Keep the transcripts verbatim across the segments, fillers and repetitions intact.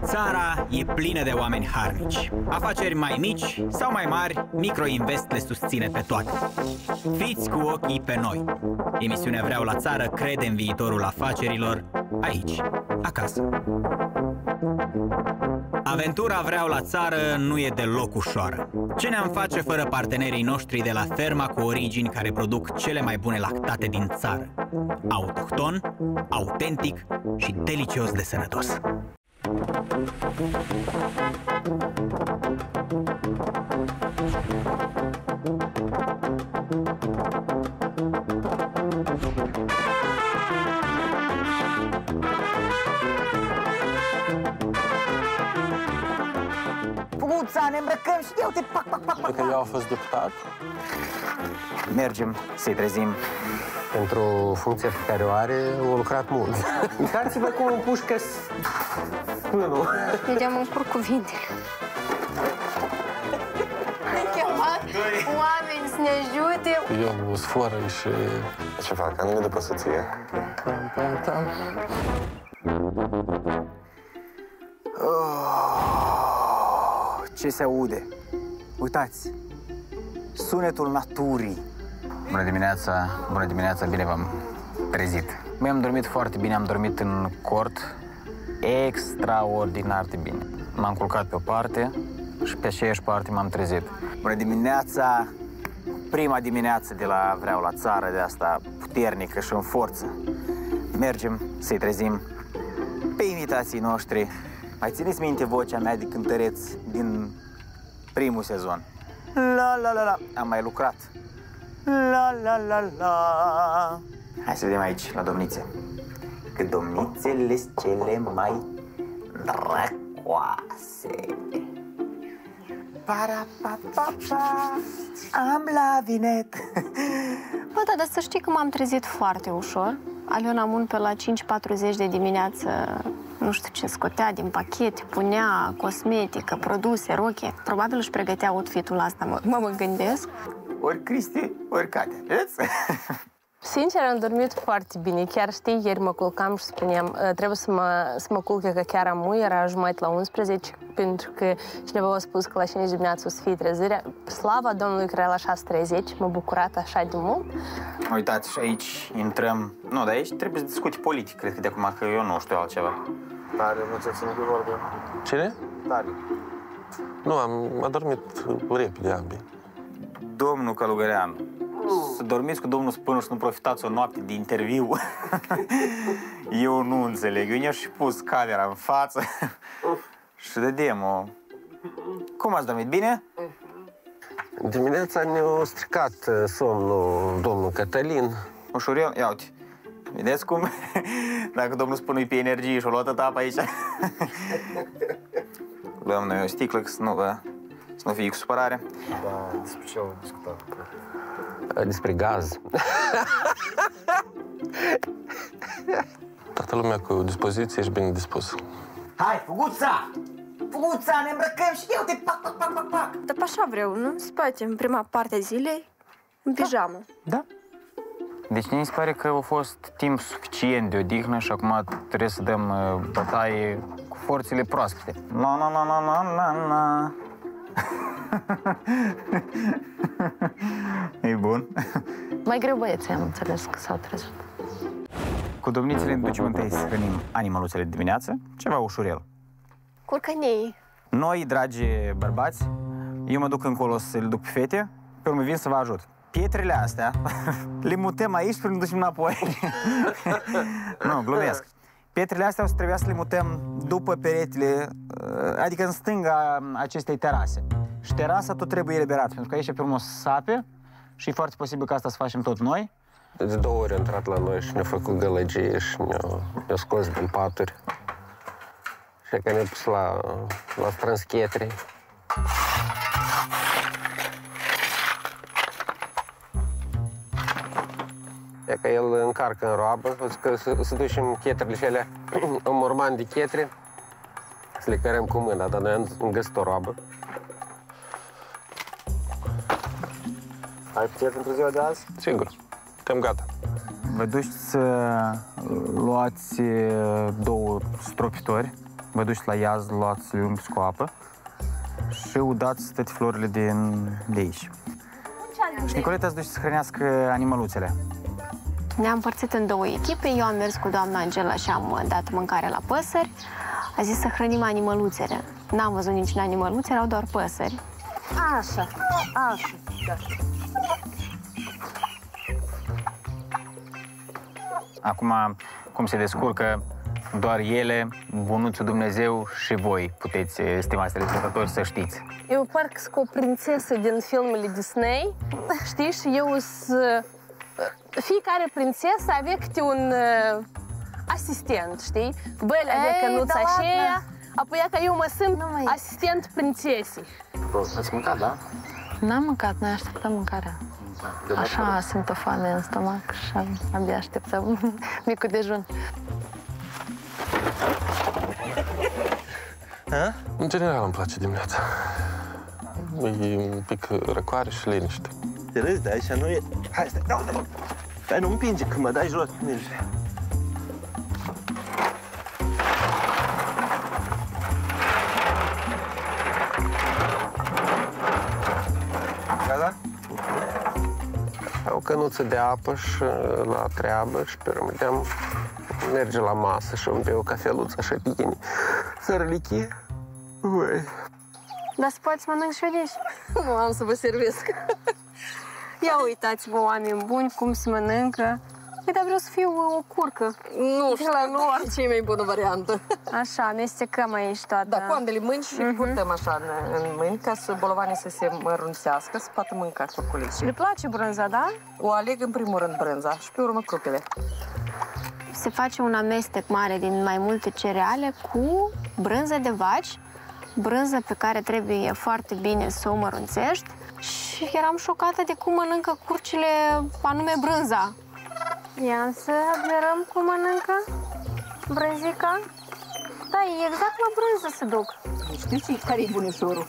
Țara e plină de oameni harnici. Afaceri mai mici sau mai mari, Microinvest le susține pe toate. Fiți cu ochii pe noi. Emisiunea Vreau la Țară crede în viitorul afacerilor aici, acasă. Aventura Vreau la Țară nu e deloc ușoară. Ce ne-am face fără partenerii noștri de la ferma cu origini care produc cele mai bune lactate din țară? Autohton, autentic și delicios de sănătos. Puguța, ne îmbrăcăm și ia uite, pac, pac, pac, pac. Că eu am fost deputat. Mergem să-i trezim. Pentru funcția pe care o are, a lucrat mult. Uitați-vă cum împușcă pânul. Vedeam în cur cuvinte. Ne-am chemat oameni să ne ajute. Eu sforă și... Ce fac? Anume după soție. Oh, ce se aude? Uitați, sunetul naturii. Bună dimineața, bună dimineața, bine v-am trezit. Noi am dormit foarte bine, am dormit în cort extraordinar de bine. M-am culcat pe o parte și pe aceeași parte m-am trezit. Bună dimineața, prima dimineață de la Vreau la Țară, de asta puternică și în forță. Mergem să-i trezim pe invitații noștri. Mai țineți minte vocea mea de cântăreț din primul sezon? La la la la, am mai lucrat. La la la la. Hai să vedem aici, la domnițe. Că domnițele sunt cele mai dracoase. Para pa pa pa, am la vinet. Bă, da, dar să știi că m-am trezit foarte ușor. Aliona Mun pe la cinci patruzeci de dimineață, nu știu ce, scotea din pachet, punea cosmetică, produse, roche. Probabil își pregătea outfit-ul ăsta, mă, mă, mă gândesc. Ori Cristi, ori Katia, vedeți? Sincer, am dormit foarte bine. Chiar știi, ieri mă culcam și spuneam, trebuie să mă, să mă culc, că chiar am era jumătate la unsprezece, pentru că cineva a spus că la cinci dimineața o să fie trezirea. Slava Domnului că era la șase treizeci, m-a bucurat așa de mult. Uitați, și aici intrăm... Nu, dar aici trebuie să discuti politic, cred că de acum, că eu nu știu altceva. Tare, nu ți-a ținut de vorbă. Cine? Tare. Nu, am adormit repede ambii. Domnul Călugăreanu, să dormiți cu domnul Spânu și nu profitați o noapte de interviu. Eu nu înțeleg. Eu ne-aș și pus camera în față și de demo. Cum ați dormit? Bine? Dimineața ne-a stricat somnul domnul Cătălin. Ușurel? Ia uite. Vedeți cum? Dacă domnul Spânu-i pe energie și-o luat apă aici. Luăm noi o sticlă, să nu, bă, să nu fie cu supărare. Da, despre ce am discutat? Despre gaz. Toată lumea cu dispoziție și bine dispus. Hai, Fuguța! Fuguța, ne îmbrăcăm și eu te pac, pac, pac, pac, pac! Dar pe așa vreau, nu? În spate, în prima parte a zilei, în pijamă. Da. Deci mi se pare că a fost timp suficient de odihnă și acum trebuie să dăm uh, bătaie cu forțele proaspete. La la la la la la la. E bun. Mai greu băieții, am înțeles că s-au trezit. Cu domnițele ne ducem întâi să hrănim animăluțele de dimineață, ceva ușurel. Curcănei. Noi, dragi bărbați, eu mă duc încolo să le duc pe fete, pe urmă vin să vă ajut. Pietrele astea le mutăm aici până ne ducem înapoi. Nu, glumesc. Pietrele astea o să trebuia să le mutăm după peretele, adică în stânga acestei terase. Și terasa tot trebuie eliberat, pentru că aici e pe urmă o sape și e foarte posibil ca asta să facem tot noi. De două ori a intrat la noi și ne-a făcut gălăgie și ne-a ne scos din paturi. Și că ne-a pus la, la strâns chetri. E că el încarcă în roabă, că să, să ducem chetrele și alea, un morman de chetre, să le cărăm cu mâna, dar noi am găsit o roabă. Ai putut pentru ziua de azi? Sigur, suntem gata. Vă duceți să luați două stropitori vă duceți la iaz, luați legume cu apă și udați toate florile din, de aici. Și Nicoleta îți duce să hrănească animăluțele. Ne-am împărțit în două echipe. Eu am mers cu doamna Angela și am dat mâncare la păsări. A zis să hrănim animăluțele. N-am văzut niciun animăluț, erau doar păsări. Așa, așa, da. Acum, cum se descurcă doar ele, bunuțul Dumnezeu și voi puteți, stimați telespectatori, să știți. Eu parcă sunt o prințesă din filmele Disney, știi, și eu sunt... Fiecare prințesă avea câte un uh, asistent, știi? Băile avea cănuța da aceea, apoi ea că eu mă simt mai... asistent prințesei. Ați mâncat, da? N-am mâncat, noi așteptăm mâncarea. Așa simt o foame în stomac și abia așteptăm micul dejun. A? În general îmi place dimineața. E un pic răcoare și liniște. Te râzi, dar așa nu e... Hai, stai, dau, dau! Stai, nu împinge, când mă dai jos, merge. Gata? O cănuță de apă și la treabă și pe urmă merge la masă și îmi bea o cafeluță așa bine. Sărălichie. Ui. Dar să poți mănânc și vedeți. Nu am să vă servesc. Ia uitați-vă, oameni buni, cum se mănâncă. Păi, dar vreau să fiu o curcă. Nu știu, nu ar fi cea mai bună variantă. Așa, amestecăm aici toată. Da, coandele mâini și uh-huh. purtăm așa în, în mâini ca să bolovanii să se mărunțească, să poată mânca ciocolății. Le place brânza, da? O aleg în primul rând brânza și pe urmă crupele. Se face un amestec mare din mai multe cereale cu brânză de vaci, brânză pe care trebuie foarte bine să o mărunțești. Și eram șocată de cum mănâncă curcile, anume brânza. Ia să admirăm cum mănâncă brânzica. Da, e exact la brânză se duc. Știți care e bunișorul?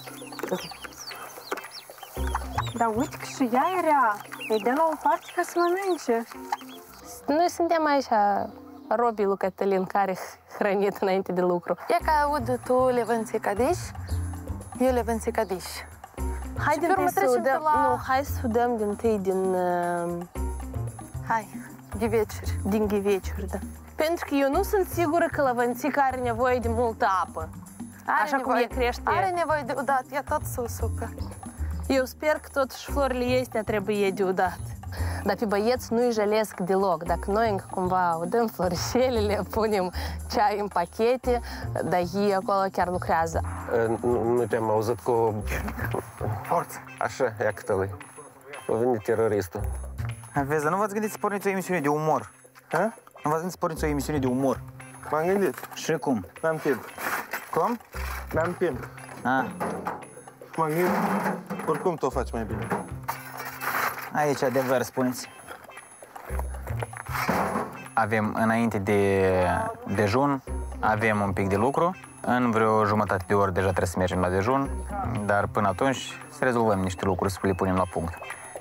Dar uite că și ea era. Îi dă la o parte ca să mănânce. Noi suntem aici robii lui Cătălin, care hrănit înainte de lucru. E ca aud tu Levenții Cadiș, eu Levenții Cadiș. Hai din tâi să udăm, la... nu, hai să udăm din tâi din... Uh... Hai, ghiveciuri. Din ghiveciuri, da. Pentru că eu nu sunt sigură că lăvânțica are nevoie de multă apă. Are așa nevoie, cum e crește. Are nevoie de udat, ea tot să usucă. Eu sper că totuși florile astea trebuie de udat. Dar pe băieți nu-i jălesc deloc. Dacă noi încă cumva udăm florișelele, punem ceai în pachete, dar ei acolo chiar lucrează. Nu, nu te-am auzit cu... Forță! Așa, ia Cătălui. A venit teroristul. Vezi, dar nu v-ați gândit să porniți o emisiune de umor? Ha? Nu v-ați gândit să porniți o emisiune de umor? M-am gândit. Și cum? N-am timp. Cum? N-am timp. A. M-am gândit. Oricum tu o faci mai bine. Aici adevăr, spuneți. Avem înainte de dejun, avem un pic de lucru. În vreo jumătate de oră deja trebuie să mergem la dejun, dar până atunci să rezolvăm niște lucruri, să le punem la punct.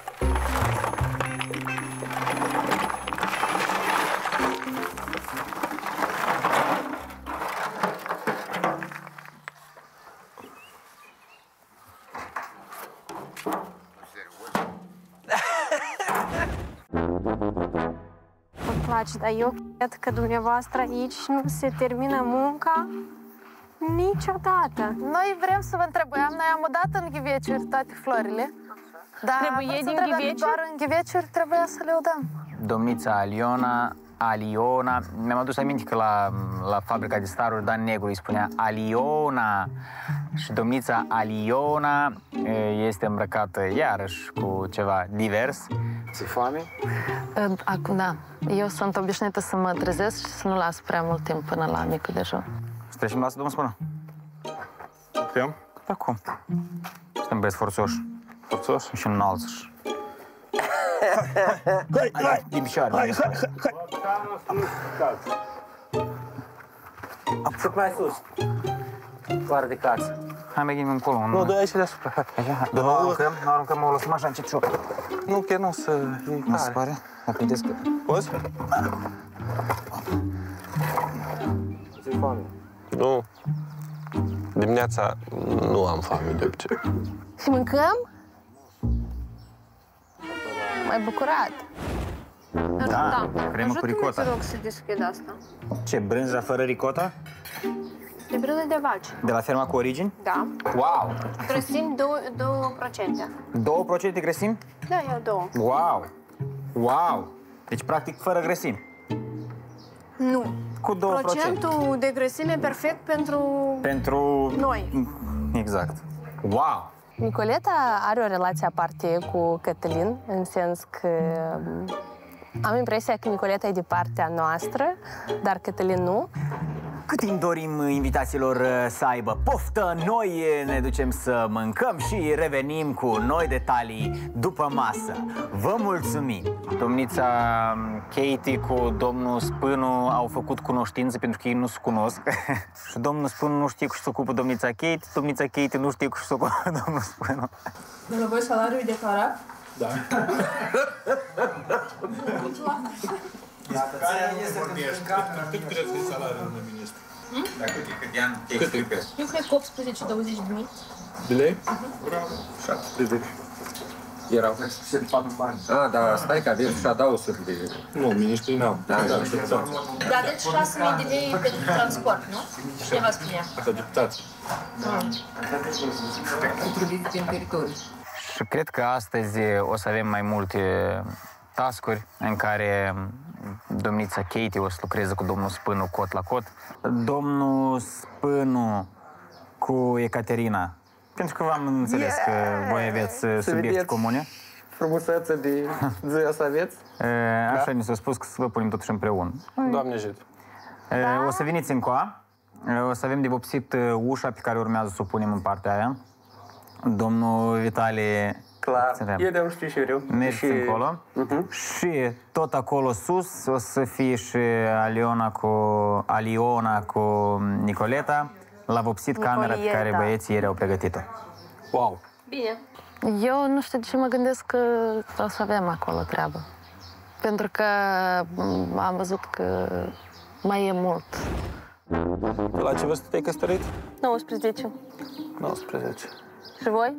Dar eu cred că dumneavoastră aici nu se termină munca niciodată. Noi vrem să vă întrebăm, noi am udat în ghiveciuri toate florile. Dar trebuie din ghiveciuri? Doar în ghiveciuri trebuia să le udăm. Domnița Aliona, Aliona, mi-am adus aminte că la, la fabrica de staruri Dan Negru îi spunea Aliona și domnița Aliona este îmbrăcată iarăși cu ceva divers. Ți-e foame? Acum, da. Eu sunt obișnuită să mă trezesc și să nu las prea mult timp până la micul dejun. Să trecem la asta, domnul spune? Putem? Da, cum? Suntem băieți forțoși. Forțoși? Și înalți. Hai, hai! Din picioare. Hai, hai, hai! Cât mai sus. Foarte de casă. Hai, mergem încolo. Nu, dă aici deasupra. Așa, hai. Nu aruncăm, nu aruncăm, o lăsăm așa încet și Nu, chiar nu o să... Nu se pare? Dar prindeți că... Poți? Ți-e foame? Nu. Dimineața nu am foame de obicei. Și mâncăm? M-ai bucurat. Da, cremă cu ricota. Ajută-mă, te rog, să deschid asta. Ce, brânza fără ricota? De brânză de vaci. De la ferma cu origini? Da. Wow! Grăsimi două procente. două procente grăsimi? Da, eu două. Wow! Wow! Deci, practic, fără grăsimi. Nu. Cu două procente. Procentul de grăsime e perfect pentru... Pentru... Noi. Exact. Wow! Nicoleta are o relație aparte cu Cătălin, în sens că am impresia că Nicoleta e de partea noastră, dar Cătălin nu. Cât timp dorim invitațiilor să aibă poftă, noi ne ducem să mâncăm și revenim cu noi detalii după masă. Vă mulțumim! Domnița Katie cu domnul Spânu au făcut cunoștință pentru că ei nu se cunosc. Și domnul Spânu nu știe cu ce se ocupă domnița Katie, domnița Katie nu știe cu ce se ocupă domnul Spânu. De la voi salariul e declarat? Da. Cât crezi că e salariul unui ministru? Dar cât e cât de ani? Cât crezi? Eu cred că optsprezece douăzeci de mii. De lei? Bravo. șaptesprezece. Erau șaptezeci patru bani. Ah, dar stai că aveți și adausuri de... Nu, ministrii n-au. Da, da, Da, deci șase mii de lei pentru transport, nu? Cineva spunea. Asta deputați. Pentru vizite în teritoriu. Și cred că astăzi o să avem mai multe task-uri în care domnița Katie o să lucreze cu domnul Spânu cot la cot, domnul Spânu cu Ecaterina, pentru că v-am înțeles yeah! că voi aveți subiecte comune. Frumusețe de ziua să aveți. Așa da? Ni s-a spus că să vă punem totuși împreună. Doamne ajută. Da. O să veniți încoa, o să avem de vopsit ușa pe care urmează să o punem în partea aia. Domnul Vitali... Clar, e de un știu și eu. Mergi și... încolo. Uh-huh. Și tot acolo sus o să fie și Aliona cu, Aliona cu Nicoleta la vopsit camera pe care băieții ieri au pregătit-o. Wow! Bine. Eu nu știu de ce mă gândesc că o să avem acolo treabă. Pentru că am văzut că mai e mult. La ce vârstă te-ai căsătorit? nouăsprezece. nouăsprezece. Și voi?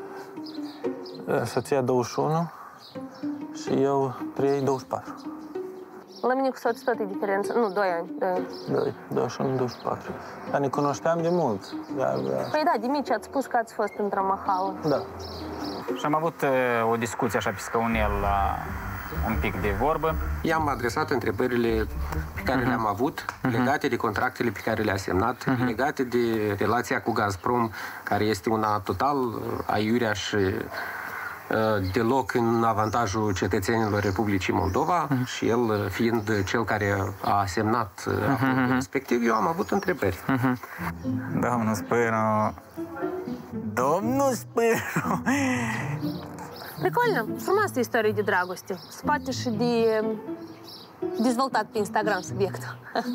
Soția douăzeci și unu și eu trei, douăzeci și patru. La mine cu soțul tot e diferență. Nu, doi ani. doi, douăzeci și unu, douăzeci și patru. Dar ne cunoșteam de mult. Dar... Păi da, de mici ați spus că ați fost într-o mahală. Da. Și am avut uh, o discuție așa pe scăunel la un pic de vorbă. I-am adresat întrebările pe care uh-huh. le-am avut, uh-huh. legate de contractele pe care le-a semnat, uh-huh. legate de relația cu Gazprom, care este una total aiurea și deloc în avantajul cetățenilor Republicii Moldova uh-huh. și el fiind cel care a semnat acordul uh-huh. respectiv, eu am avut întrebări. Uh-huh. Domnul Spânu... Domnul Spânu... Прикольно, frumoasă istorie de dragoste. Se poate și de dezvoltat pe Instagram subiectul.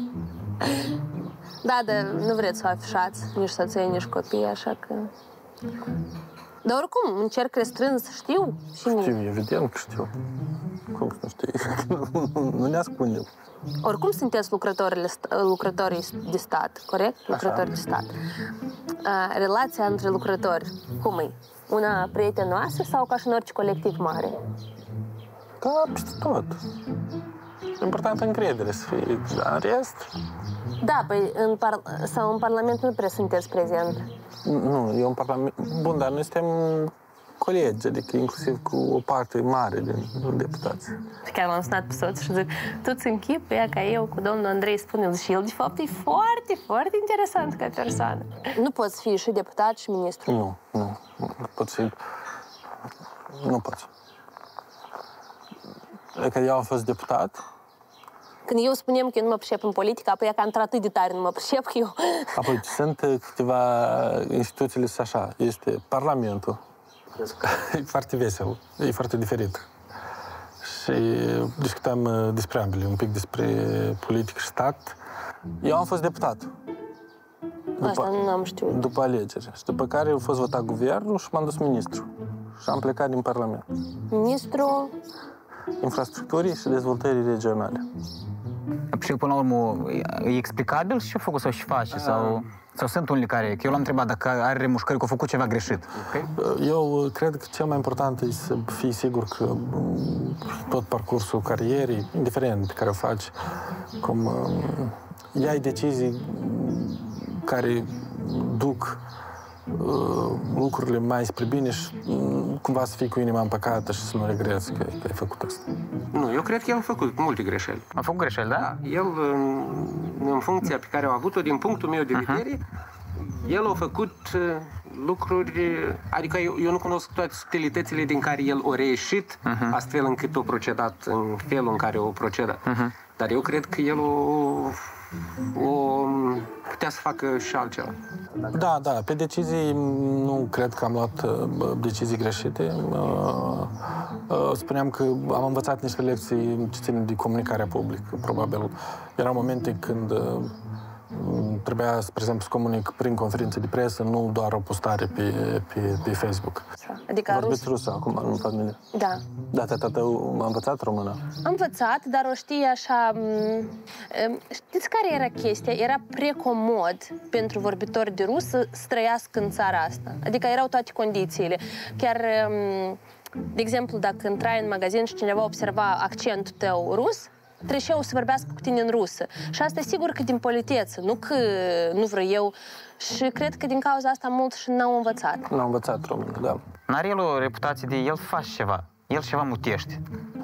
Da, dar nu vreți să o afișați, nici soție, nici copii, așa că... Dar oricum, încerc restrâns, știu și nu. Știu, evident că știu. Cum să nu știi? Nu ne ascundem. Oricum sunteți lucrătorii de stat, corect? Lucrători de stat. Relația între lucrători, cum e? Una prietenoasă sau ca și în orice colectiv mare? Ca peste tot. Important încredere să fie, dar în rest... Da, păi în par... sau în Parlament nu prea sunteți prezent. Nu, e un Parlament... Bun, dar noi suntem colegi, adică inclusiv cu o parte mare din deputați. Și chiar l-am sunat pe soț și zic, tu-ți închipui ca eu cu domnul Andrei Spânu. Și el, de fapt, e foarte, foarte interesant ca persoană. Nu poți fi și deputat și ministru? Nu, nu. Nu pot fi... Nu pot. Că eu am fost deputat. Când eu spunem că eu nu mă pricep în politică, apoi e că într-atât de tare nu mă pricep că eu... Apoi sunt câteva instituțiile așa. Este Parlamentul. E foarte vesel, e foarte diferit. Și discutăm despre ambele, un pic despre politică și stat. Eu am fost deputat. După, Asta nu am știut. După alegeri. Și după care a fost votat guvernul și m-am dus ministru. Și am plecat din Parlament. Ministru? Infrastructurii și dezvoltării regionale. Și până la urmă, e explicabil și ce-a făcut sau și face? Sau, sau sunt unii care... Că eu l-am întrebat dacă are remușcări, că a făcut ceva greșit. Okay? Eu cred că cel mai important e să fii sigur că tot parcursul carierei, indiferent care o faci, cum iai decizii care duc lucrurile mai spre bine și cumva să fii cu inima împăcată și să nu regreți că ai făcut asta. Nu, eu cred că el a făcut multe greșeli. A făcut greșeli, da? Da. El, în, în funcția pe care a avut-o, din punctul meu de vedere, uh-huh. el a făcut lucruri... Adică eu, eu nu cunosc toate subtilitățile din care el a reieșit, uh-huh. astfel încât a procedat în felul în care a procedat. Uh-huh. Dar eu cred că el o... o putea să facă și altceva. Da, da, pe decizii nu cred că am luat uh, decizii greșite. Uh, uh, spuneam că am învățat niște lecții ce țin de comunicarea publică, probabil. Erau momente când uh, trebuia, spre exemplu, să comunic prin conferințe de presă, nu doar o postare pe, pe, pe Facebook. Adică vorbiți rusă acum, nu familie. Da. Da, tata tău a învățat română? Am învățat, dar o știi așa... Știți care era chestia? Era precomod pentru vorbitori de rus să trăiască în țara asta. Adică erau toate condițiile. Chiar, de exemplu, dacă intrai în magazin și cineva observa accentul tău rus, trebuie să vorbească cu tine în rusă. Și asta e sigur că din politeță, nu că nu vreau eu. Și cred că din cauza asta mult și n-au învățat. N-au învățat română, da. N-are el o reputație de el face ceva, el ceva mutește.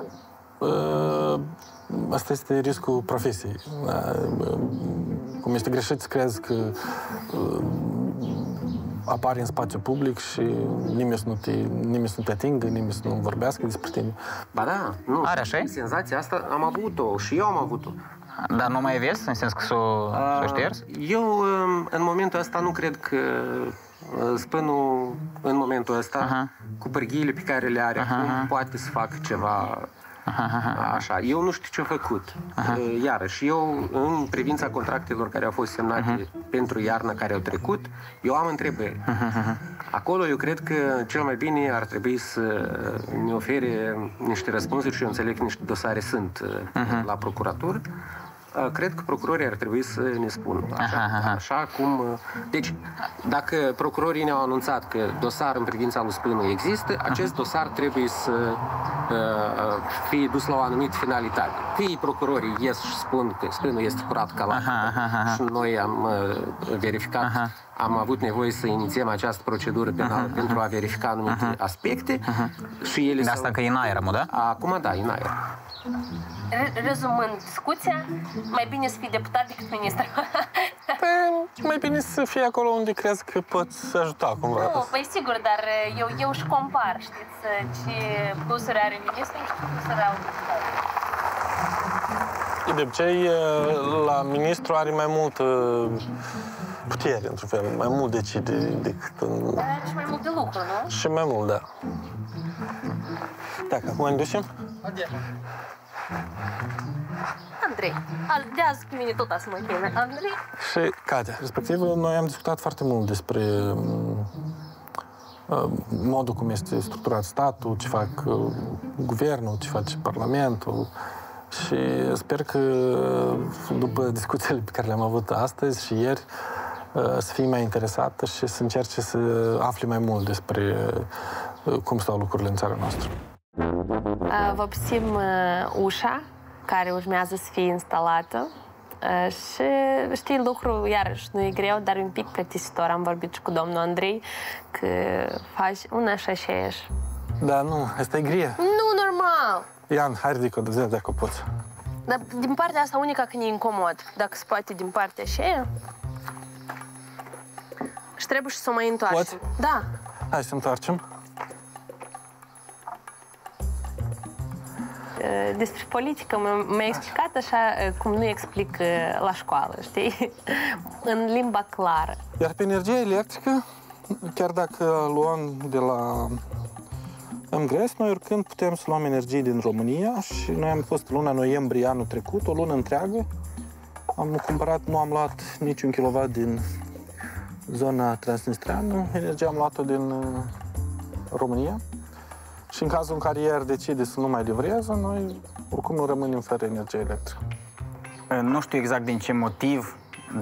Uh, asta este riscul profesiei. Uh, cum este greșit să crezi că uh, apari în spațiu public și nimeni să nu te, nimeni să nu te atingă, nimeni să nu vorbească despre tine. Ba da, nu. Are așa? Senzația asta am avut-o și eu am avut-o. Dar nu mai vezi, în sens că s-o șters? Eu, în momentul ăsta, nu cred că spânul, în momentul ăsta, uh-huh. cu pârghiile pe care le are, uh-huh. poate să facă ceva uh-huh. așa. Eu nu știu ce-a făcut. Uh-huh. Iarăși, eu, în privința contractelor care au fost semnate uh-huh. pentru iarna care au trecut, eu am întrebări. Uh-huh. Acolo, eu cred că cel mai bine ar trebui să ne ofere niște răspunsuri și eu înțeleg că niște dosare sunt uh-huh. la procuratură. Cred că procurorii ar trebui să ne spună. Așa, aha, aha. așa cum... Deci, dacă procurorii ne-au anunțat că dosar în privința lui Spânu există, acest dosar trebuie să uh, fie dus la o anumită finalitate. Fie procurorii ies și spun că Spânu este curat ca lapte și noi am uh, verificat, aha. am avut nevoie să inițiem această procedură penală aha, pentru a verifica anumite aha. aspecte aha. și ele... De asta că e în aer, mă, da? Acum, da, e în aer. Rezumând discuția, mai bine să fii deputat decât ministru. Păi, mai bine să fii acolo unde crezi că poți ajuta cumva. Nu, păi sigur, dar eu, eu și compar, știți, ce plusuri are ministru și ce plusuri au deputat. De obicei, la ministru are mai multă putere, într-un fel, mai mult decide decât în... Dar are și mai mult de lucru, nu? Și mai mult, da. Dacă acum ne ducem? Andrei, de azi cu mine tot să mă cheme, Andrei. Și Katia, respectiv, noi am discutat foarte mult despre uh, modul cum este structurat statul, ce fac uh, guvernul, ce face parlamentul. Și sper că după discuțiile pe care le-am avut astăzi și ieri, uh, să fii mai interesată și să încerce să afli mai mult despre uh, cum stau lucrurile în țara noastră. Vopsim ușa care urmează să fie instalată și știi, lucru, iarăși, nu e greu, dar e un pic plictisitor. Am vorbit și cu domnul Andrei că faci una și aceeași. Da, nu, asta e grie. Nu, normal! Ian, hai ridică-o de zi dacă poți. Dar din partea asta unica că ne incomod, dacă se poate din partea aceea. Și trebuie și să o mai întoarcem. Poți? Da. Hai să întoarcem. Despre politică mi-a explicat așa cum nu explic la școală, știi? În limba clară. Iar pe energia electrică, chiar dacă luăm de la M G R E S, noi oricând putem să luăm energie din România și noi am fost luna noiembrie anul trecut, o lună întreagă. Am cumpărat, nu am luat niciun kilowatt din zona transnistreană, energia am luat-o din România. Și în cazul în care ieri decide să nu mai livreze, noi oricum nu rămânem fără energie electrică. Nu știu exact din ce motiv,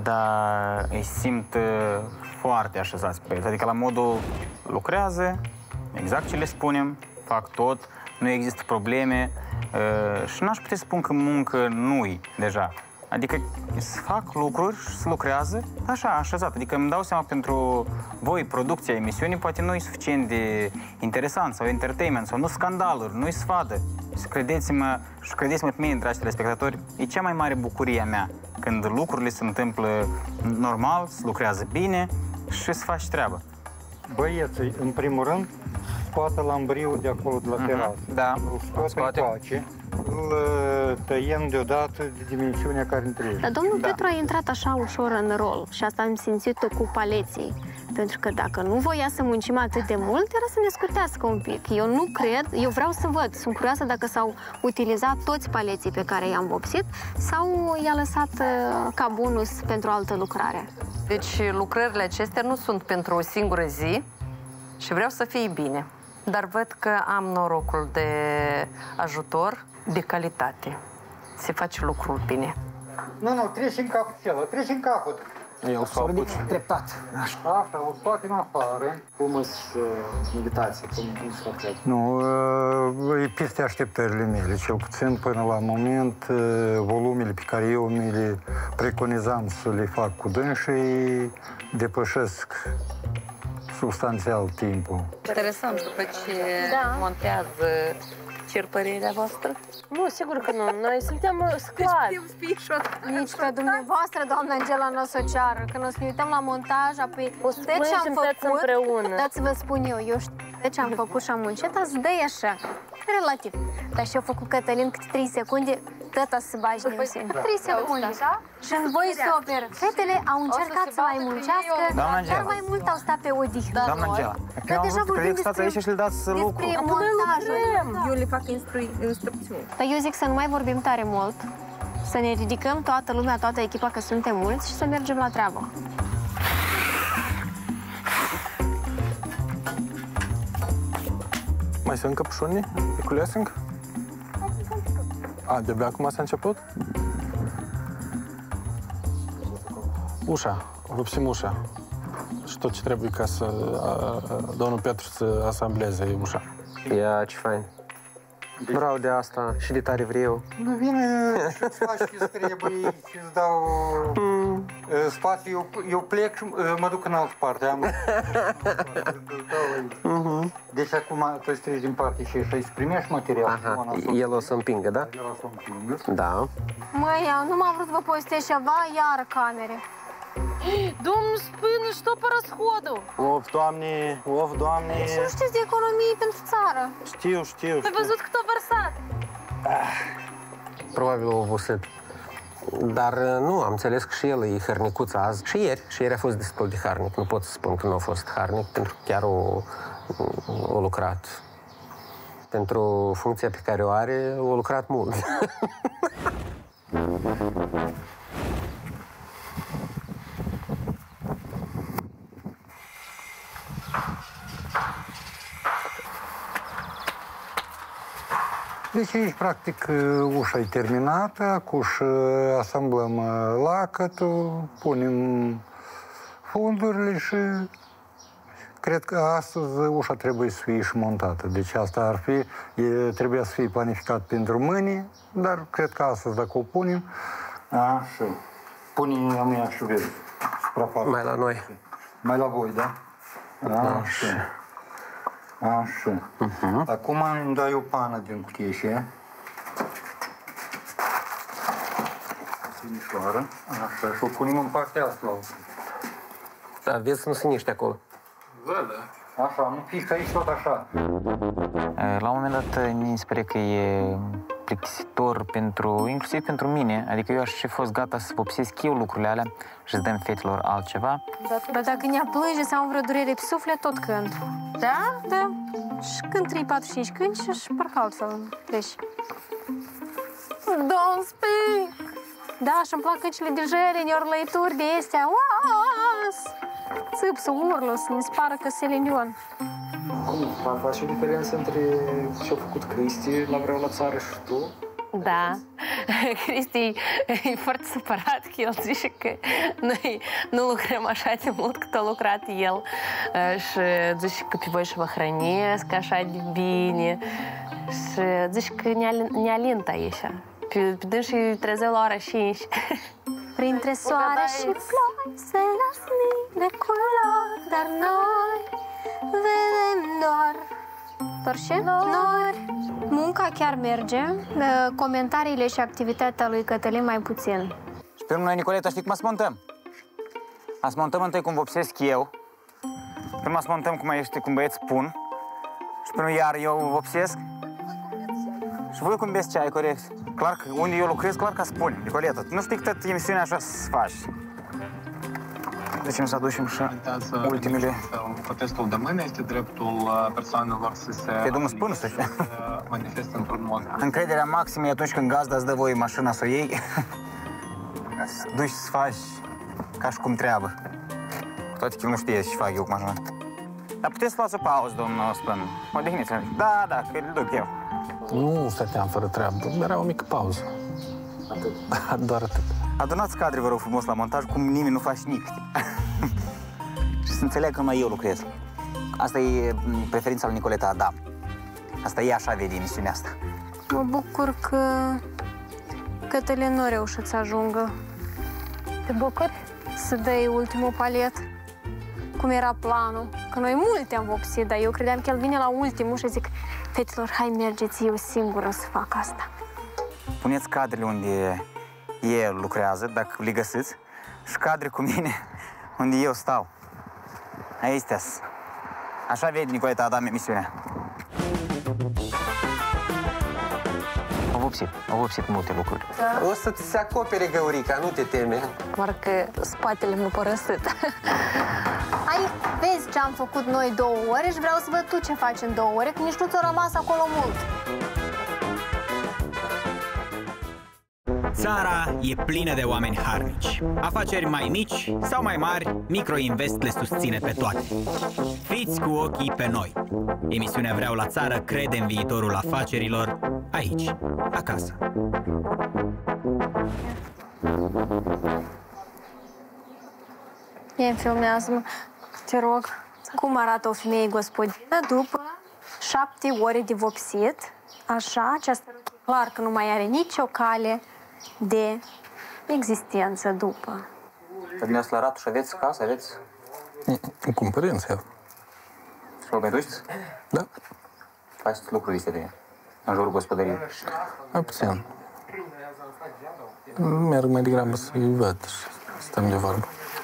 dar îi simt foarte așezați pe el. Adică la modul lucrează, exact ce le spunem, fac tot, nu există probleme și n-aș putea spun că muncă nu-i deja. Adică să fac lucruri și să lucrează așa, așezat. Adică îmi dau seama pentru voi, producția emisiunii, poate nu e suficient de interesant sau entertainment sau nu scandaluri, nu-i sfadă. Și credeți-mă, și credeți-mă pe mine, dragi telespectatori, e cea mai mare bucurie a mea când lucrurile se întâmplă normal, se lucrează bine și se face treabă. Băieții, în primul rând, scoată lambriul de acolo, de la terasă. Da, îl scoate încoace, îl tăiem deodată de dimensiunea care îmi trebuie. Dar domnul da. Petru a intrat așa ușor în rol și asta am simțit-o cu paleții. Pentru că dacă nu voia să muncim atât de mult, era să ne scutească un pic. Eu nu cred, eu vreau să văd, sunt curioasă dacă s-au utilizat toți paleții pe care i-am vopsit sau i-a lăsat ca bonus pentru altă lucrare. Deci lucrările acestea nu sunt pentru o singură zi și vreau să fie bine. Dar văd că am norocul de ajutor de calitate. Se face lucrul bine. Nu, nu, treci în capul celălalt, treci în capul. El s-a apuci. Treptat. Așa, o scoate în afară. Cum îți invitații? Cum, cum se fac? Nu, e peste așteptările mele, cel puțin până la moment, volumele pe care eu mi le preconizam să le fac cu dânsii depășesc substanțial timpul. Interesant, după ce da. montează, cer părerea voastră? Nu, sigur că nu. Noi suntem squad. Nici pe dumneavoastră, doamna Angela, nu o să o ceară. Când o să ne uităm la montaj, apoi o de ce am făcut, împreună. dați vă spun eu, eu știu de ce am făcut și am muncit, ați dă-i așa, relativ. Dar și-a făcut Cătălin câte trei secunde, tăta să bagi în emisiune. trei secunde. Și în voice-over, fetele au încercat să mai muncească, dar mai mult au stat pe odihnă. Doamna Angela, Dar deja vorbim despre, aici și le dați lucru. despre montajul. Eu le fac instru instrucțiuni. Dar eu zic să nu mai vorbim tare mult, să ne ridicăm toată lumea, toată echipa, că suntem mulți, și să mergem la treabă. Mai sunt căpșuni? E culesing? A, de-abia acum s-a început? Ușa, vopsim ușa. Și tot ce trebuie ca să a, domnul Petru să asambleze ușa. Ia, ce fain. Vreau de asta și de tare vreau. Nu vine și-ți faci ce-ți trebuie și îți dau mm. spațiu. Eu, eu plec și mă duc în altă parte. Am... mm-hmm. Deci acum tu treci din parte și așa îți primești material. Aha, el o să împingă, da? El o să împingă. Da. Măi, nu m-am vrut să vă povestesc ceva, iar camere. Domnul spune, что по расходу? Of, Doamne, of, Doamne. Și nu știți de economie pentru țară. Știu, știu, Ai văzut cât a vărsat? Ah, probabil o obosit. Dar nu, am înțeles că și el e hărnicuț azi. Și ieri, și ieri a fost destul de harnic. Nu pot să spun că nu a fost harnic, pentru că chiar o, o lucrat. Pentru funcția pe care o are, o lucrat mult. Deci aici, practic, ușa e terminată, acum asamblăm lacătul, punem fundurile și cred că astăzi ușa trebuie să fie și montată. Deci asta ar fi, e, trebuia să fie planificat pentru mâine, dar cred că astăzi, dacă o punem, așa, punem la mine și vezi. Mai la noi. Mai la voi, da? Așa. Așa. Uh-huh. Acum îmi dai o pană din cheșe. Ținișoară. Așa, și o punem în partea asta. Da, vezi să nu se niște acolo. Da, da. Așa, nu fix aici tot așa. La un moment dat mi se pare că e plictisitor pentru, inclusiv pentru mine. Adică eu aș fi fost gata să vopsesc eu lucrurile alea și să dăm fetelor altceva. Dar dacă ne-a plânge sau am vreo durere pe suflet, tot cânt. Da? Da. Și când trei, patru, cinci cânti și își parcă altfel treci. Don't speak! Da, și-mi plac câncile de jeleni, orlăituri de astea. Uas! Țâp, să urlă, să ne spară că Celine Dion. Cum? Faci o diferență între ce-a făcut Cristi la Vreau la țară și tu? Da. Cristi e foarte supărat că el zice că noi nu lucrăm așa de mult cât a lucrat el și zice că pe voi și vă hrănesc așa de bine și zice că ne alintă aici. Pe, pe dânsii trezeau la ora cinci. Printre soare și flori se las mii de culori, dar noi vedem doar doar ce? Nori. Munca chiar merge, comentariile și activitatea lui Cătălin mai puțin. Și pe noi, Nicoleta, știi cum asmontăm? Asmontăm întâi cum vopsesc eu, până asmontăm cum ești, cum băieți spun, și până iar eu vopsesc. Și voi cum beți ceai, corect? Clar că unde eu lucrez, clar că spune, Nicoleta. Nu știi că tot emisiunea așa să faci. Deci să aducem și ultimele. Protestul de mâine este dreptul persoanelor să se Pe Domnul spune să fie. manifeste într-un mod. Încrederea maximă e atunci când gazda îți dă voie mașina să o iei, să duci să faci ca și cum treabă. Cu toate că eu nu știe ce fac eu cu mașina. Dar puteți să luați o pauză, domnul Spân. Odihniți-vă. Da, da, că îl duc eu. Nu stăteam fără treabă, era o mică pauză. Atât. Doar atât. Adunați cadre, vă rog frumos, la montaj, cum nimeni nu faci nic. Și să înțeleg că numai eu lucrez. Asta e preferința lui Nicoleta Adam. Asta e așa vede emisiunea asta. Mă bucur că Cătălin nu a reușit să ajungă. Te bucuri? Să dai ultimul palet. Cum era planul. Că noi multe am vopsit, dar eu credeam că el vine la ultimul și zic: fetelor, hai mergeți, eu singură să fac asta. Puneți cadrele unde el lucrează, dacă le găsiți, și cadre cu mine unde eu stau. Aici sunt. Așa vede Nicoleta Adam emisiunea. Au vopsit, au vopsit multe lucruri. Da. O să-ți se acopere găurica, nu te teme. Parcă spatele m-a părăsit. Hai, vezi ce am făcut noi două ore și vreau să văd tu ce faci în două ore, că nici nu ți-a rămas acolo mult. Țara e plină de oameni harnici. Afaceri mai mici sau mai mari, Microinvest le susține pe toate. Fiți cu ochii pe noi. Emisiunea Vreau la Țară crede în viitorul afacerilor aici, acasă. Ia-mi filmează-mă, te rog, cum arată o femeie gospodină după șapte ore de vopsit. Așa, aceasta clar că nu mai are nicio cale de existență după. Pe dumneavoastră la Ratuș aveți casă, aveți? În cumpărință. Și vă mai duceți? Da. Faceți lucruri de serie, în jurul gospodăriei? Mai puțin. Merg mai degrabă să-i văd și stăm de vorbă.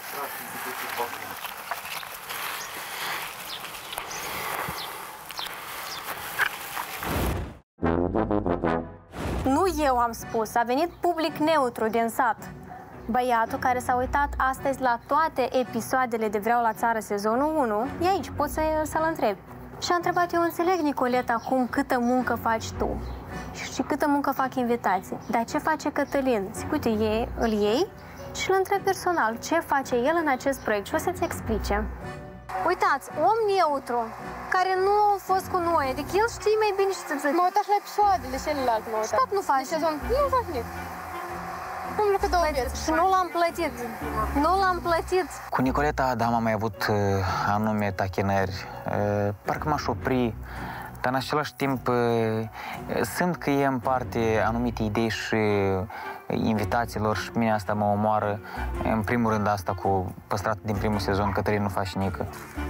Nu eu am spus, a venit public neutru din sat. Băiatul care s-a uitat astăzi la toate episoadele de Vreau la Țară sezonul unu, e aici, poți să, să-l întrebi. Și a întrebat: eu înțeleg, Nicoleta, acum câtă muncă faci tu și câtă muncă fac invitații. Dar ce face Cătălin? Zic, uite, ei, îl iei și îl întreb personal ce face el în acest proiect și o să-ți explice. Uitați, om neutru, care nu a fost cu noi, adică el știe mai bine ce să zic. Mă uitați la episoadele celelalte, mă uitați. Stop, nu faci. Sezon. Nu fac nimic. Am lucrat două vieți. Și nu l-am plătit. Nu l-am plătit. Cu Nicoleta Adam am mai avut uh, anume tachinări. Uh, parcă m-aș opri, dar în același timp uh, simt că e în parte anumite idei și invitațiilor și mine asta mă omoară. În primul rând asta cu păstrat din primul sezon, Cătălin nu faci nică.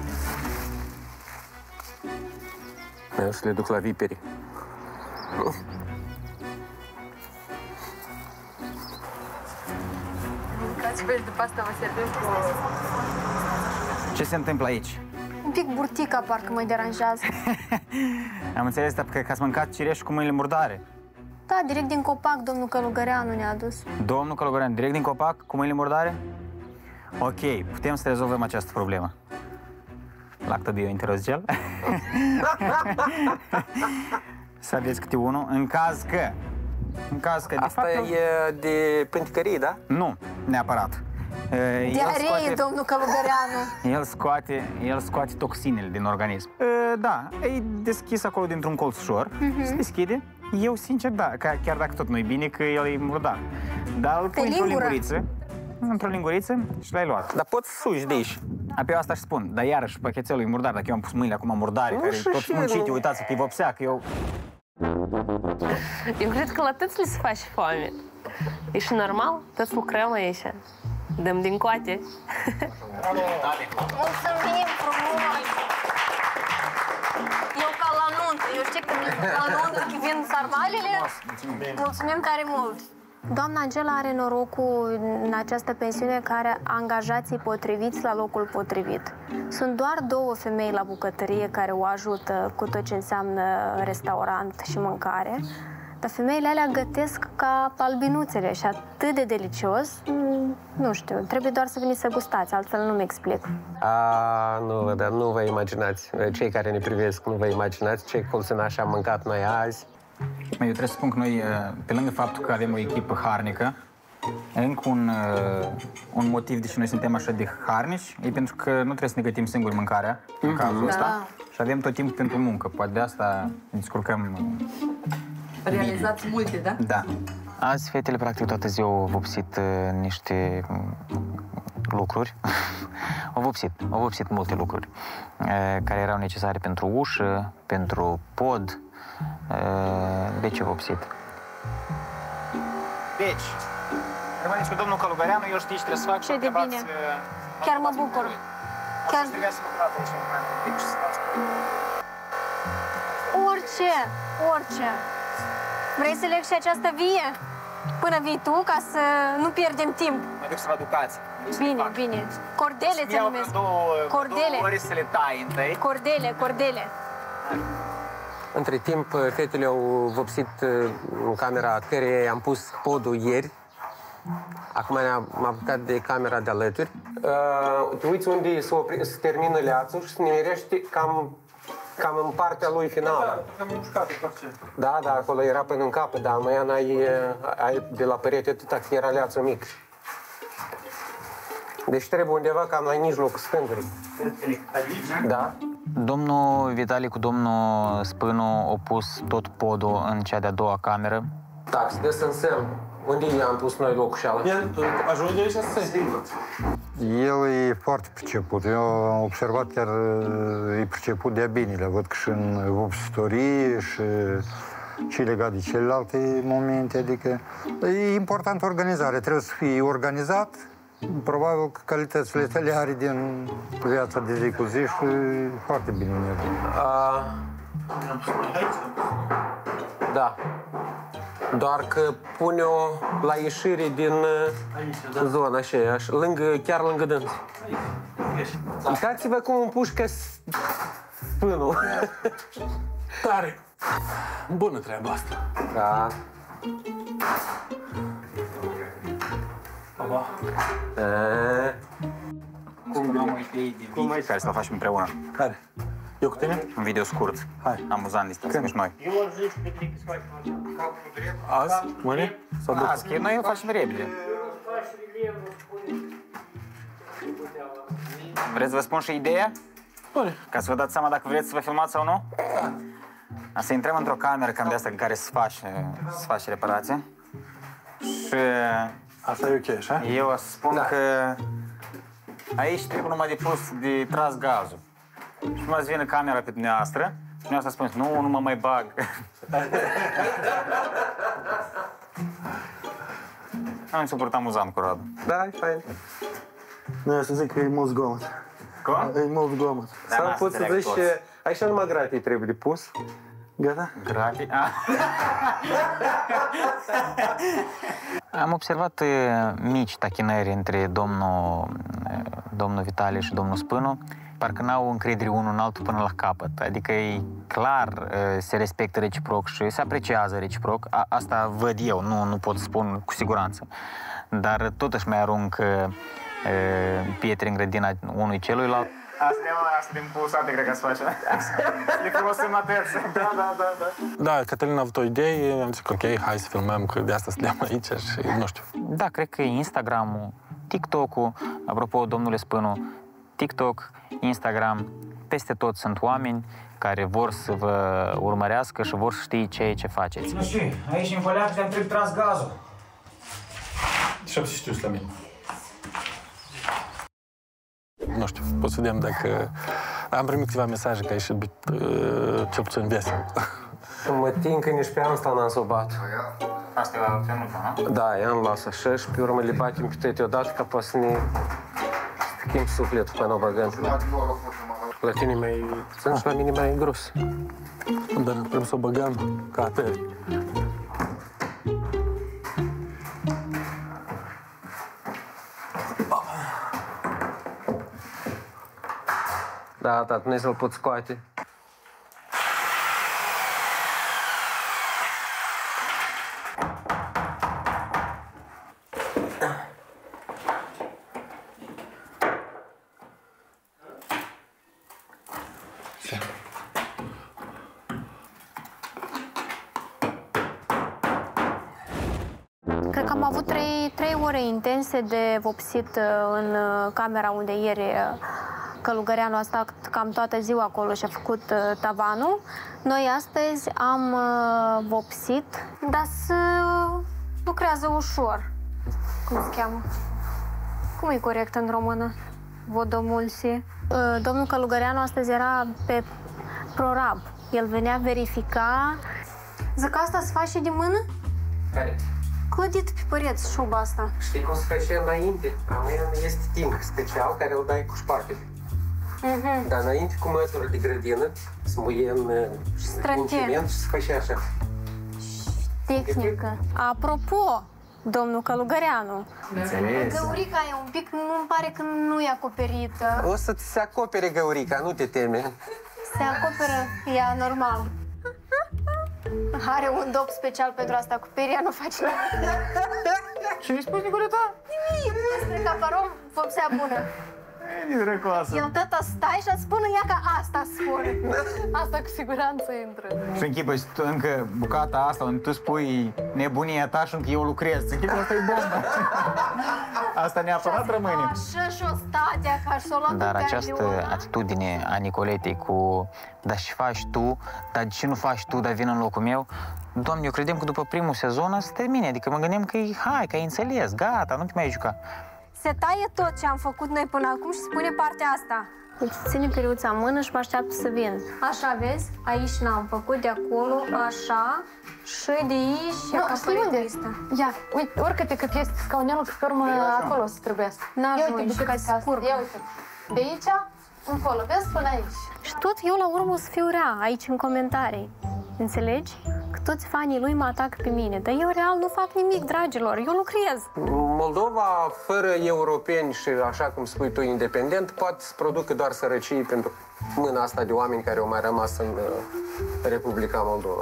Eu să le duc la viperi. După asta mă servesc cu... Ce se întâmplă aici? Un pic burtica parcă mă deranjează. Am înțeles, dar că ați mâncat cireș cu mâinile murdare. Da, direct din copac, domnul Călugăreanu ne-a adus. Domnul Călugăreanu, direct din copac, cu mâinile murdare? Ok, putem să rezolvăm această problemă. Lactobio interozgel. Să aveți câte unul, în caz că... În caz că... Asta de fapt, e de pânticărie, da? Nu, neapărat. Diaree, domnul Călugăreanu. El scoate, el scoate toxinele din organism. Da, e deschis acolo dintr-un colț ușor, uh-huh. Se deschide Eu, sincer, da, că chiar dacă tot nu-i bine, că el e murdar. Dar îl pui într-o linguriță, într-o linguriță și l-ai luat. Dar poți suși de aici. Apoi asta își spun, dar iarăși pachetelul e murdar, dacă eu am pus mâinile acum murdare, care tot muncite, uitați că e vopsea, că eu... Eu cred că la toți le se face foame. E și normal, toți lucrăm aici. Dăm din coate. Mulțumim frumos! Eu ca la nuntă, eu știu că la nuntă când vin sarmalele, mulțumim tare mult! Doamna Angela are norocul în această pensiune că are angajații potriviți la locul potrivit. Sunt doar două femei la bucătărie care o ajută cu tot ce înseamnă restaurant și mâncare, dar femeile alea gătesc ca albinuțele și atât de delicios, nu știu, trebuie doar să veniți să gustați, altfel nu-mi explic. A, nu, dar nu vă imaginați, cei care ne privesc, nu vă imaginați ce colțănași am mâncat noi azi. Eu trebuie să spun că noi, pe lângă faptul că avem o echipă harnică, încă un, un motiv de ce noi suntem așa de harnici e pentru că nu trebuie să ne gătim singuri mâncarea, în cazul ăsta, și avem tot timpul pentru muncă. Poate de asta ne descurcăm. Realizați multe, da? Da. Azi fetele, practic, toată ziua au vopsit uh, niște lucruri. au vopsit, au vopsit multe lucruri uh, care erau necesare pentru ușă, pentru pod. De ce vopsit? Deci, rămâneți cu domnul Călugăreanu, eu știi ce trebuie să fac. Ce de bine. Chiar mă bucur. Chiar... Orice, orice. Vrei să leg și această vie? Până vii tu, ca să nu pierdem timp. Mă duc să vă ducați. Bine, bine. Cordele se numesc. Cordele. Două ori să le tai întâi. Cordele, cordele. Între timp, fetele au vopsit în camera căreia am pus podul ieri. Acum m-am apucat de camera de alături. Uh, te uiți unde se, opri, se termină leațul și se nimerește cam, cam în partea lui finală. Da, da, acolo era până în capăt, dar mai ai, ai de la perete atâta că era leațul mic. Deci trebuie undeva cam la mijlocul stângului. Da. Domnul Vitali cu domnul Spânu au pus tot podul în cea de-a doua cameră. Da, să dă să însemn. Unde i-am pus noi locușeala? Ajunge aici să se El e foarte priceput. Eu am observat chiar e priceput de-a binele. Văd că și în vopsitorie și ce legat de celelalte momente. Adică e important organizare. Trebuie să fii organizat. Probabil că calitățile tale are din viața de zi cu zi și foarte bine merge. Da. Doar că pune-o la ieșire din aici, zona aceea, lângă, chiar lângă dâns. Uitați-vă cum împușcă spânul. Tare! Bună treaba asta. Da. Aba. Cum am o idee de video care să-l facem împreună. Care? Eu cu tine? Un video scurt. Hai. Amuzant, distractiv și noi. Eu aș zice pe tine să faci Azi? Mâine? Sau după? Azi, că noi îl facem repede. Vreți să vă spun și ideea? Spune. Ca să vă dați seama dacă vreți să vă filmați sau nu? Da. Să intrăm într-o cameră cam de asta în care se face, se face reparație. Și... Asta e ok, așa? Eu o să spun da. că aici trebuie numai de pus, de tras gazul. Și numai să vină camera pe dumneavoastră și dumneavoastră spuneți, nu, nu mă mai bag. Am mi s-a părut amuzant cu Radu. Da, e fain. Nu, să zic că e mult zgomot. Cum? E mult zgomot. Da, sau poți să zici, așa numai gratii trebuie de pus. Gata? Gratii? Ah. Am observat mici tachinări între domnul, domnul Vitali și domnul Spânu. Parcă n-au încredere unul în altul până la capăt. Adică e clar, se respectă reciproc și se apreciază reciproc. A, asta văd eu, nu, nu pot spun cu siguranță. Dar totuși mai arunc e, pietre în grădina unui celuilalt. Asta de mă, asta din pulsate, cred că se face. E frumos în terță. Da, da, da, da. Da, Cătălin a avut o idee, am zis că ok, hai să filmăm, că de asta suntem aici și nu știu. Da, cred că e Instagram-ul, TikTok-ul, apropo, domnule Spânu, TikTok, Instagram, peste tot sunt oameni care vor să vă urmărească și vor să știe ceea ce faceți. Nu știu, aici în Văleac te-am trebuie tras gazul. Și am să știu la mine. Nu știu, pot să vedem dacă... Am primit câteva mesaje că ai ieșit cel puțin vesel. Mă tin că nici pe asta n-am sobat. Asta e la trenută, nu? Da, i-am las așa și pe urmă le batem pe toate odată ca poate să ne schimb sufletul până o băgăm. La tine mai puțin și la mine mai gros. Dar trebuie să o băgăm ca atare. Da, tată, nu să-l pot scoate. Cred că am avut trei, trei ore intense de vopsit în camera unde ieri călugăreanul a stat cam toată ziua acolo și a făcut tavanul. Noi astăzi am vopsit, dar să lucrează ușor. Cum se cheamă? Cum e corect în română? Vodomulsie. Domnul Călugăreanu astăzi era pe prorab. El venea verifica. Zic că asta se face de mână? Care? Clădit pe păreți șuba asta. Știi cum se face înainte? A mea este timp special care îl dai cu șpargele. Mm-hmm. Dar înainte cu mătură de grădină, să muiem ciment și se face așa. Tehnică. Apropo, domnul Călugăreanu, Înțeles. găurica e un pic, nu-mi pare că nu e acoperită. O să ți se acopere găurica, nu te teme. Se acoperă, ea normal. Are un dop special pentru asta, acoperirea nu face nimic. Ce îi spui, Nicoleta? Nimic, este caparom, vopsea bună. E drăcoasă. El tata stai și spune ea că asta spune. Asta cu siguranță intră. Și închipă și tu încă bucata asta unde tu spui nebunia ta și încă eu lucrez. Închipă, asta e bombă. Asta neapărat rămâne. Așa și o statea, ca și o luat. Dar această atitudine a Nicoletei cu dar și faci tu, dar de ce nu faci tu, dar vin în locul meu? Doamne, eu credem că după primul sezon se termine, adică mă gândim că e hai, că ai înțeles, gata, nu te mai juca. Se taie tot ce am făcut noi până acum și spune partea asta. Deci ține periuța în mână și mă așteaptă să vin. Așa, vezi? Aici n-am făcut, de acolo, așa, și de aici și acoperitul ăsta. Ia, uite, urcă-te cât este scaunelul, că pe urmă acolo să trebuiască. N-ajungi, ca scurt. Ia uite, de aici, încolo, vezi, până aici. Și tot eu la urmă o să fiu rea aici în comentarii. Înțelegi? Că toți fanii lui mă atacă pe mine, dar eu real nu fac nimic, dragilor, eu lucrez. Moldova, fără europeni și, așa cum spui tu, independent, poate să producă doar sărăcie pentru mâna asta de oameni care au mai rămas în uh, Republica Moldova.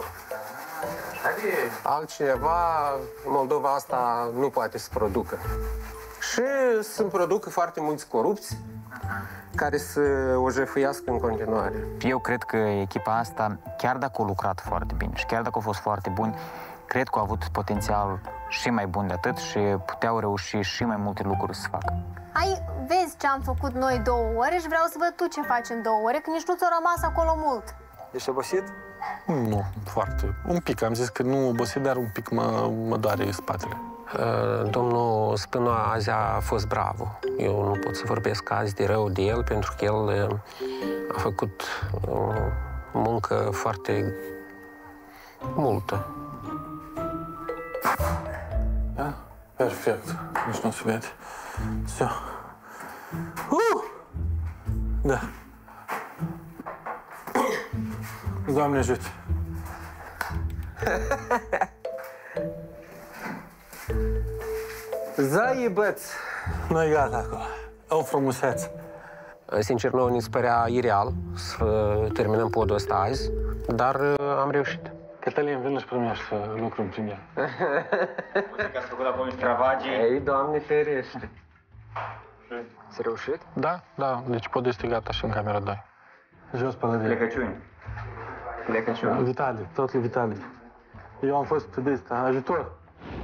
Altcineva, Moldova asta nu poate să producă. Și să producă foarte mulți corupți care să o jefuiască în continuare. Eu cred că echipa asta, chiar dacă a lucrat foarte bine și chiar dacă au fost foarte buni, cred că au avut potențial și mai bun de atât și puteau reuși și mai multe lucruri să facă. Hai, vezi ce am făcut noi două ore și vreau să văd tu ce faci în două ore, că nici nu ți-a rămas acolo mult. Ești obosit? Nu, foarte. Un pic, am zis că nu obosit, dar un pic mă, mă doare spatele. Domnul Spânoa azi a fost bravo. Eu nu pot să vorbesc azi de rău de el, pentru că el a făcut o muncă foarte multă. Da? Perfect. Nici nu se vede. Все. Uh! Da. Doamne ajută! Zăi, băț! Noi gata acolo. O frumusețe. Sincer, nouă ni se părea ireal să terminăm podul ăsta azi, dar am reușit. Cătălin, vină și primești lucrul în primul. Uite că ați făcut la voi travagii. Ei, Doamne ferește! Ți-a reușit? Da, da. Deci podul este gata și în camera doi. Jos pălărie. Plecăciuni. Plecăciuni. Vitali, tot lui Vitali. Eu am fost de ăsta, ajutor.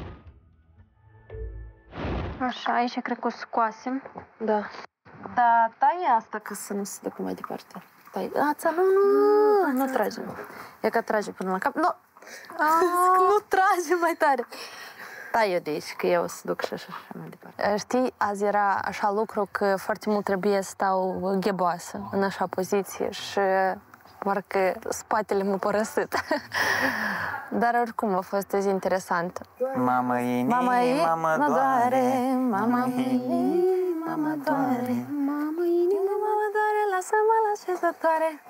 Așa, aici cred că o scoasem. Da. Dar taie asta ca să nu se ducă mai departe. Păi, ața, nu, nu, nu, nu trage. E că trage până la cap. Nu, nu trage mai tare. Tai eu de aici, că eu o să duc și așa, așa mai departe. Știi, azi era așa lucru că foarte mult trebuie să stau gheboasă, în așa poziție și parcă spatele m-a părăsit. Dar oricum a fost o zi interesantă. Mama inima, Mama inima mama doare, mama inima, mama doare, mama inima, mama doare, lasă-mă la șezătoare.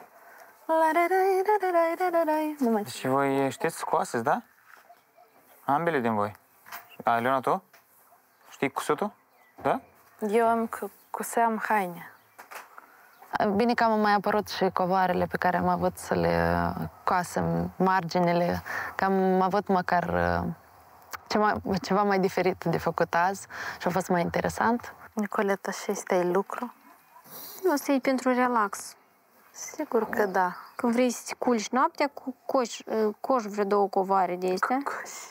Nu mai Și voi știți scoaseți, da? Ambele din voi. Aliona, tu? Știi cusutul? Da? Eu am cuseam haine. Bine că am mai apărut și covoarele pe care am avut să le coasem, marginile, că am avut măcar ceva, ceva mai diferit de făcut azi și a fost mai interesant. Nicoleta, și ăsta e lucru? Nu, asta e pentru relax. Sigur că da. Când vrei să te culci noaptea, coși, coși vreo două covoare de astea.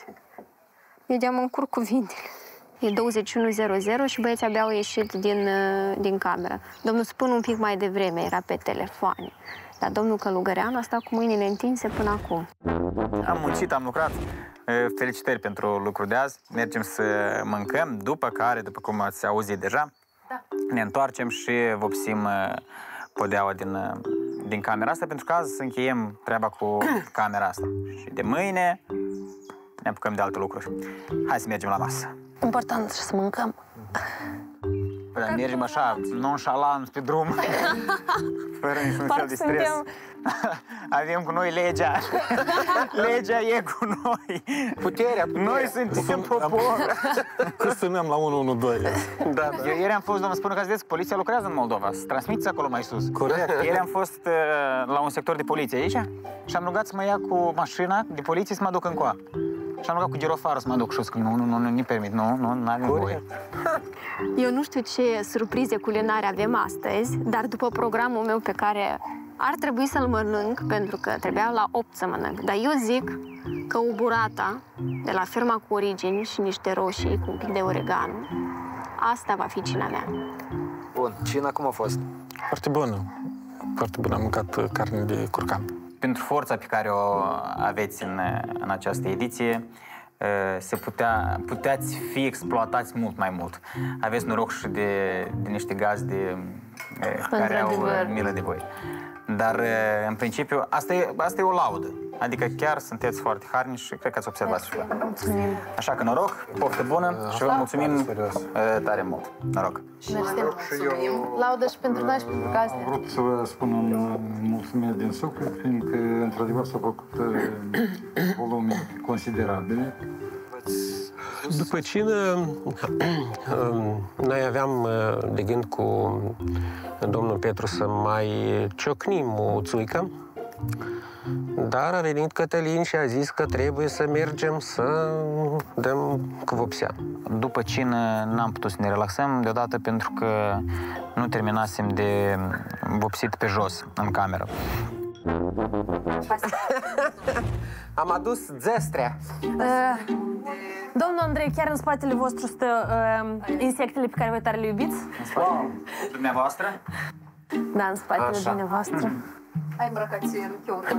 Eu de-am încurc cuvintele. E douăzeci și unu zero zero și băieții abia au ieșit din, din cameră. Domnul Spân un pic mai devreme era pe telefoane. Dar domnul Călugărean a stat cu mâinile întinse până acum. Am muncit, am lucrat. Felicitări pentru lucrul de azi. Mergem să mâncăm, după care, după cum ați auzit deja, da, ne întoarcem și vopsim podeaua din, din camera asta, pentru că azi să încheiem treaba cu camera asta. Și de mâine ne apucăm de alte lucruri. Hai să mergem la masă. Important să mâncăm. Păi, mergem așa, nonșalant pe drum, fără niciun fel de stres. Avem cu noi legea. Legea e cu noi. Puterea, puterea. Noi suntem popor. Că sunăm la unu unu doi. Da, da. Eu ieri am fost, domnul Spână, ca să vedeți, poliția lucrează în Moldova. Să transmiteți acolo mai sus. Corect. Ieri am fost uh, la un sector de poliție aici și am rugat să mă ia cu mașina de poliție să mă duc încoa. Și am rugat cu girofarul să mă duc jos, că nu, nu, nu, nu, nu-i permit, nu, nu, n-avem voie. Eu nu știu ce surprize culinare avem astăzi, dar după programul meu pe care ar trebui să-l mănânc, pentru că trebuia la opt să mănânc, dar eu zic că o burata de la ferma cu origini și niște roșii cu un pic de oregano, asta va fi cina mea. Bun, cina cum a fost? Foarte bună. Foarte bună. Am mâncat carne de curcan. Pentru forța pe care o aveți în, în această ediție, se putea, puteați fi exploatați mult mai mult. Aveți noroc și de, de niște gazde care au milă de voi. Dar, în principiu, asta e, asta e o laudă. Adică chiar sunteți foarte harnici și cred că ați observat și voi. Mulțumim. Așa că noroc, poftă bună și vă mulțumim tare mult. Noroc. Laudă și pentru noi și pentru gazde. Am vrut să vă spun un mulțumesc din suflet, fiindcă, într-adevăr, s-au făcut volume considerabile. După cină, noi aveam de gând cu domnul Petru să mai ciocnim o țuică, dar a venit Cătălin și a zis că trebuie să mergem să dăm cu vopsea. După cină n-am putut să ne relaxăm deodată pentru că nu terminasem de vopsit pe jos, în cameră. Am adus zestrea. Uh, domnul Andrei, chiar în spatele vostru stă uh, insectele pe care voi tare le iubiți? În spatele dumneavoastră? Da, în spatele dumneavoastră. Ai îmbrăcat ție în chioră.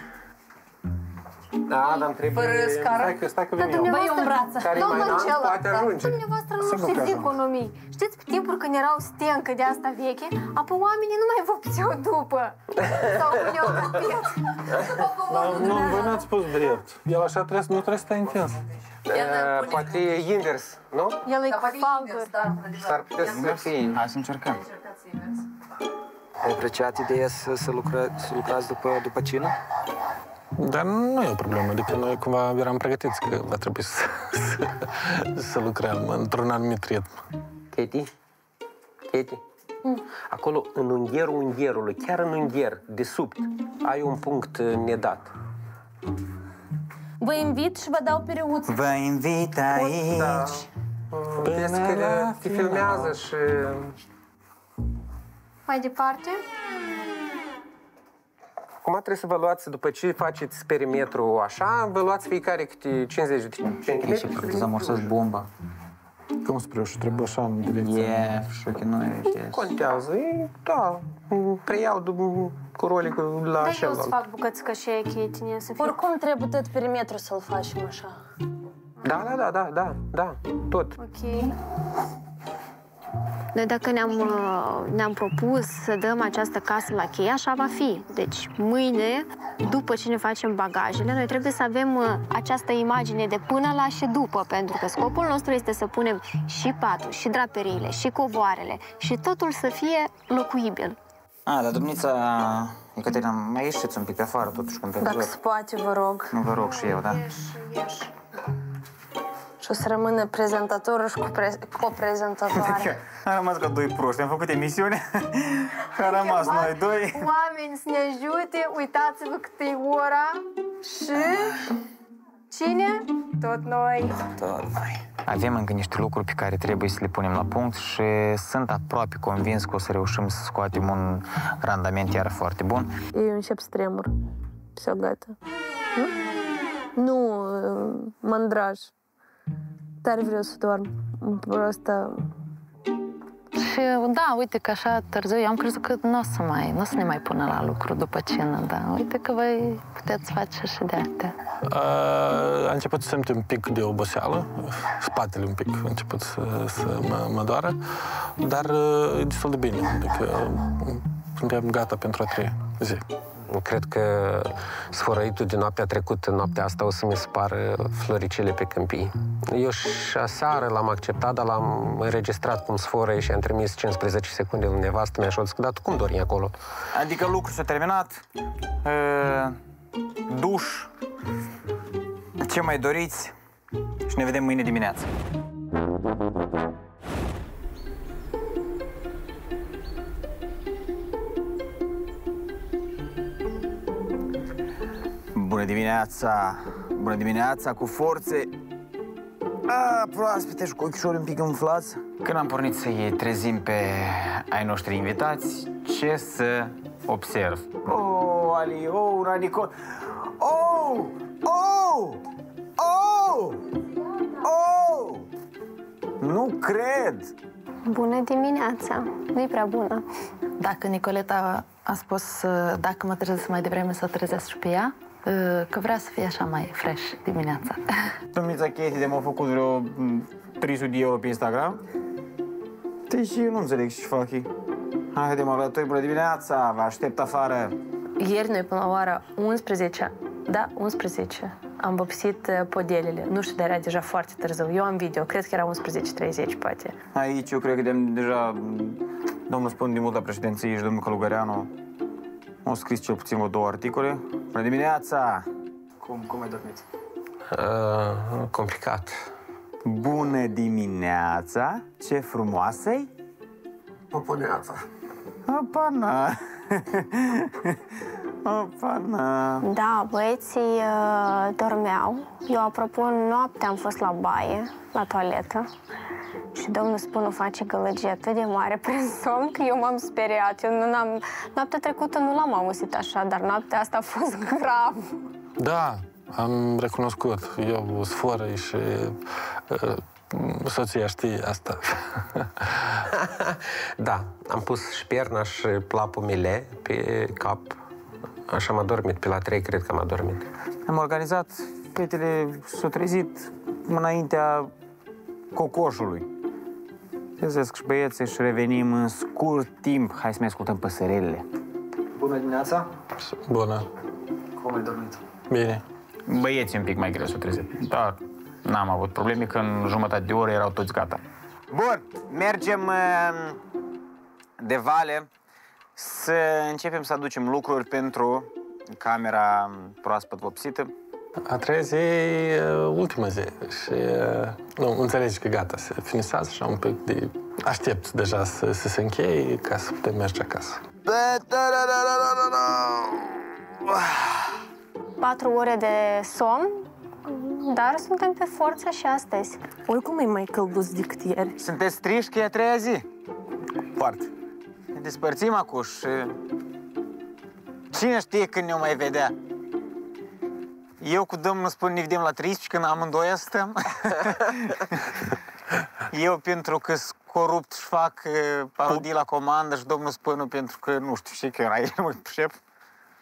Da, dar trebuie... Fără scară? Stai că, stai că vin eu. Băi, un braț. Domnul Angela, poate ajunge. dumneavoastră nu știți economii. Știți, pe timpuri când erau stencă de asta veche, apoi oamenii nu mai vopseau după. Sau puneau tapet. Nu, voi n-ați spus drept. El așa trebuie, nu trebuie să stai intens. Poate e invers, nu? El e cu falgări. S-ar putea să fie. Hai să încercăm. Ai apreciat ideea să, să, lucra, să lucrați după, după cină? Dar nu e o problemă, adică noi cumva eram pregătiți că va trebui să, să, să lucrăm într-un anumit ritm. Katie? Katie? Mm. Acolo, în unghierul unghierului, chiar în unghier, de sub, ai un punct nedat. Vă invit și vă dau pereuță. Vă invit aici. Da. Vezi că te filmează și... Mai departe? Acum trebuie să vă luați, după ce faceți perimetrul așa, vă luați fiecare câte cincizeci de centimetri. Și trebuie să amorsați bomba. Cum spre și trebuie așa în direcție? E, șochi, nu e. Contează, e, da, preiau cu rolicul la Da, așa. eu să fac bucățică și e chitine, să fie... Oricum trebuie tot perimetrul să-l facem așa. Da, da, da, da, da, da, tot. Ok. Noi dacă ne-am, ne-am propus să dăm această casă la cheie, așa va fi. Deci mâine, după ce ne facem bagajele, noi trebuie să avem această imagine de până la și după, pentru că scopul nostru este să punem și patul, și draperiile, și covoarele, și totul să fie locuibil. A, dar domnița Ecaterina, mai ieșiți un pic pe afară, totuși, când pe Dacă se poate, vă rog. Nu vă rog și eu, da? Ieși. Și o să rămână prezentatorul și coprezentatoare. Am rămas ca doi proști, am făcut emisiune, am rămas noi doi. Oameni să ne ajute, uitați-vă cât e ora și... Cine? Tot noi. Tot noi. Avem încă niște lucruri pe care trebuie să le punem la punct și sunt aproape convins că o să reușim să scoatem un randament iar foarte bun. Eu încep să tremur. Все, gata. Nu? Nu, mandraj. Tare vreau să dorm. Просто... Și da, uite că așa târziu, eu am crezut că nu o să mai, nu o să ne mai pună la lucru după cină, da. Uite că voi puteți face și de astea. A început să simt un pic de oboseală, spatele un pic a început să, să mă, mă doară, dar e destul de bine, adică suntem gata pentru a treia zi. Cred că sfărăitul de noaptea trecută, noaptea asta, o să-mi spară floricele pe câmpii. Eu și aseară l-am acceptat, dar l-am înregistrat cum sfărăi și am trimis cincisprezece secunde lui nevastă mea și o zis, dar tu cum dormi acolo? Adică lucrul s-a terminat, uh, duș, ce mai doriți și ne vedem mâine dimineață. Bună dimineața! Bună dimineața, cu forțe! A, proaspete și cu ochișori un pic umflați. Când am pornit să-i trezim pe ai noștri invitați, ce să observ? Oh, Ali, oh, Radicol! Oh! Oh! Oh! Oh! Nu cred! Bună dimineața! Nu-i prea bună. Dacă Nicoleta a spus dacă mă trezesc mai devreme să o trezesc și pe ea, că vrea să fie așa mai fresh dimineața. Domnița Katie de m-a făcut vreo trei sute de euro pe Instagram. Deci eu nu înțeleg ce fac ei. Haide-mă la toi, bună dimineața, vă aștept afară. Ieri noi până la ora unsprezece, da, unsprezece, am vopsit podelele. Nu știu, dar era deja foarte târziu. Eu am video, cred că era unsprezece treizeci, poate. Aici eu cred că de deja domnul spun din mult la președinție și domnul Călugăreanu au scris cel puțin o două articole. Bună dimineața! Cum, cum ai dormit? Uh, complicat. Bună dimineața! Ce frumoasă-i? Poponeața. Opa, na! Opa, na! Da, băieții uh, dormeau. Eu, apropo, noaptea am fost la baie, la toaletă. Și domnul Spunu face gălăgie atât de mare prin somn că eu m-am speriat. Eu nu am Noaptea trecută nu l-am auzit așa, dar noaptea asta a fost grav. Da, am recunoscut. Eu sfărăi și uh, soția știe asta. Da, am pus șperna și plapul mele pe cap. Așa m-a dormit, pe la trei cred că m-a dormit. Am organizat, fetele s-au trezit înaintea cocoșului. Trezesc și băieții și revenim în scurt timp. Hai să mai ascultăm păsărelele. Bună dimineața! Bună! Cum ai dormit? Bine. Băieții un pic mai greu s-au trezit, dar n-am avut probleme, că în jumătate de oră erau toți gata. Bun, mergem de vale să începem să aducem lucruri pentru camera proaspăt vopsită. A treia zi e ultima zi și nu, înțelegi că gata, se finisează așa un pic de... Aștept deja să, să se încheie ca să putem merge acasă. Patru ore de somn, dar suntem pe forță și astăzi. Oricum e mai călduț decât ieri. Sunteți triști că e a treia zi? Foarte. Ne despărțim acum și... Cine știe când ne-o mai vedea? Eu cu domnul Spun ne vedem la treisprezece, când amândoi stăm. Eu pentru că sunt corupt și fac parodii la comandă și domnul Spânu pentru că, nu știu, știi că era el, mă pricep.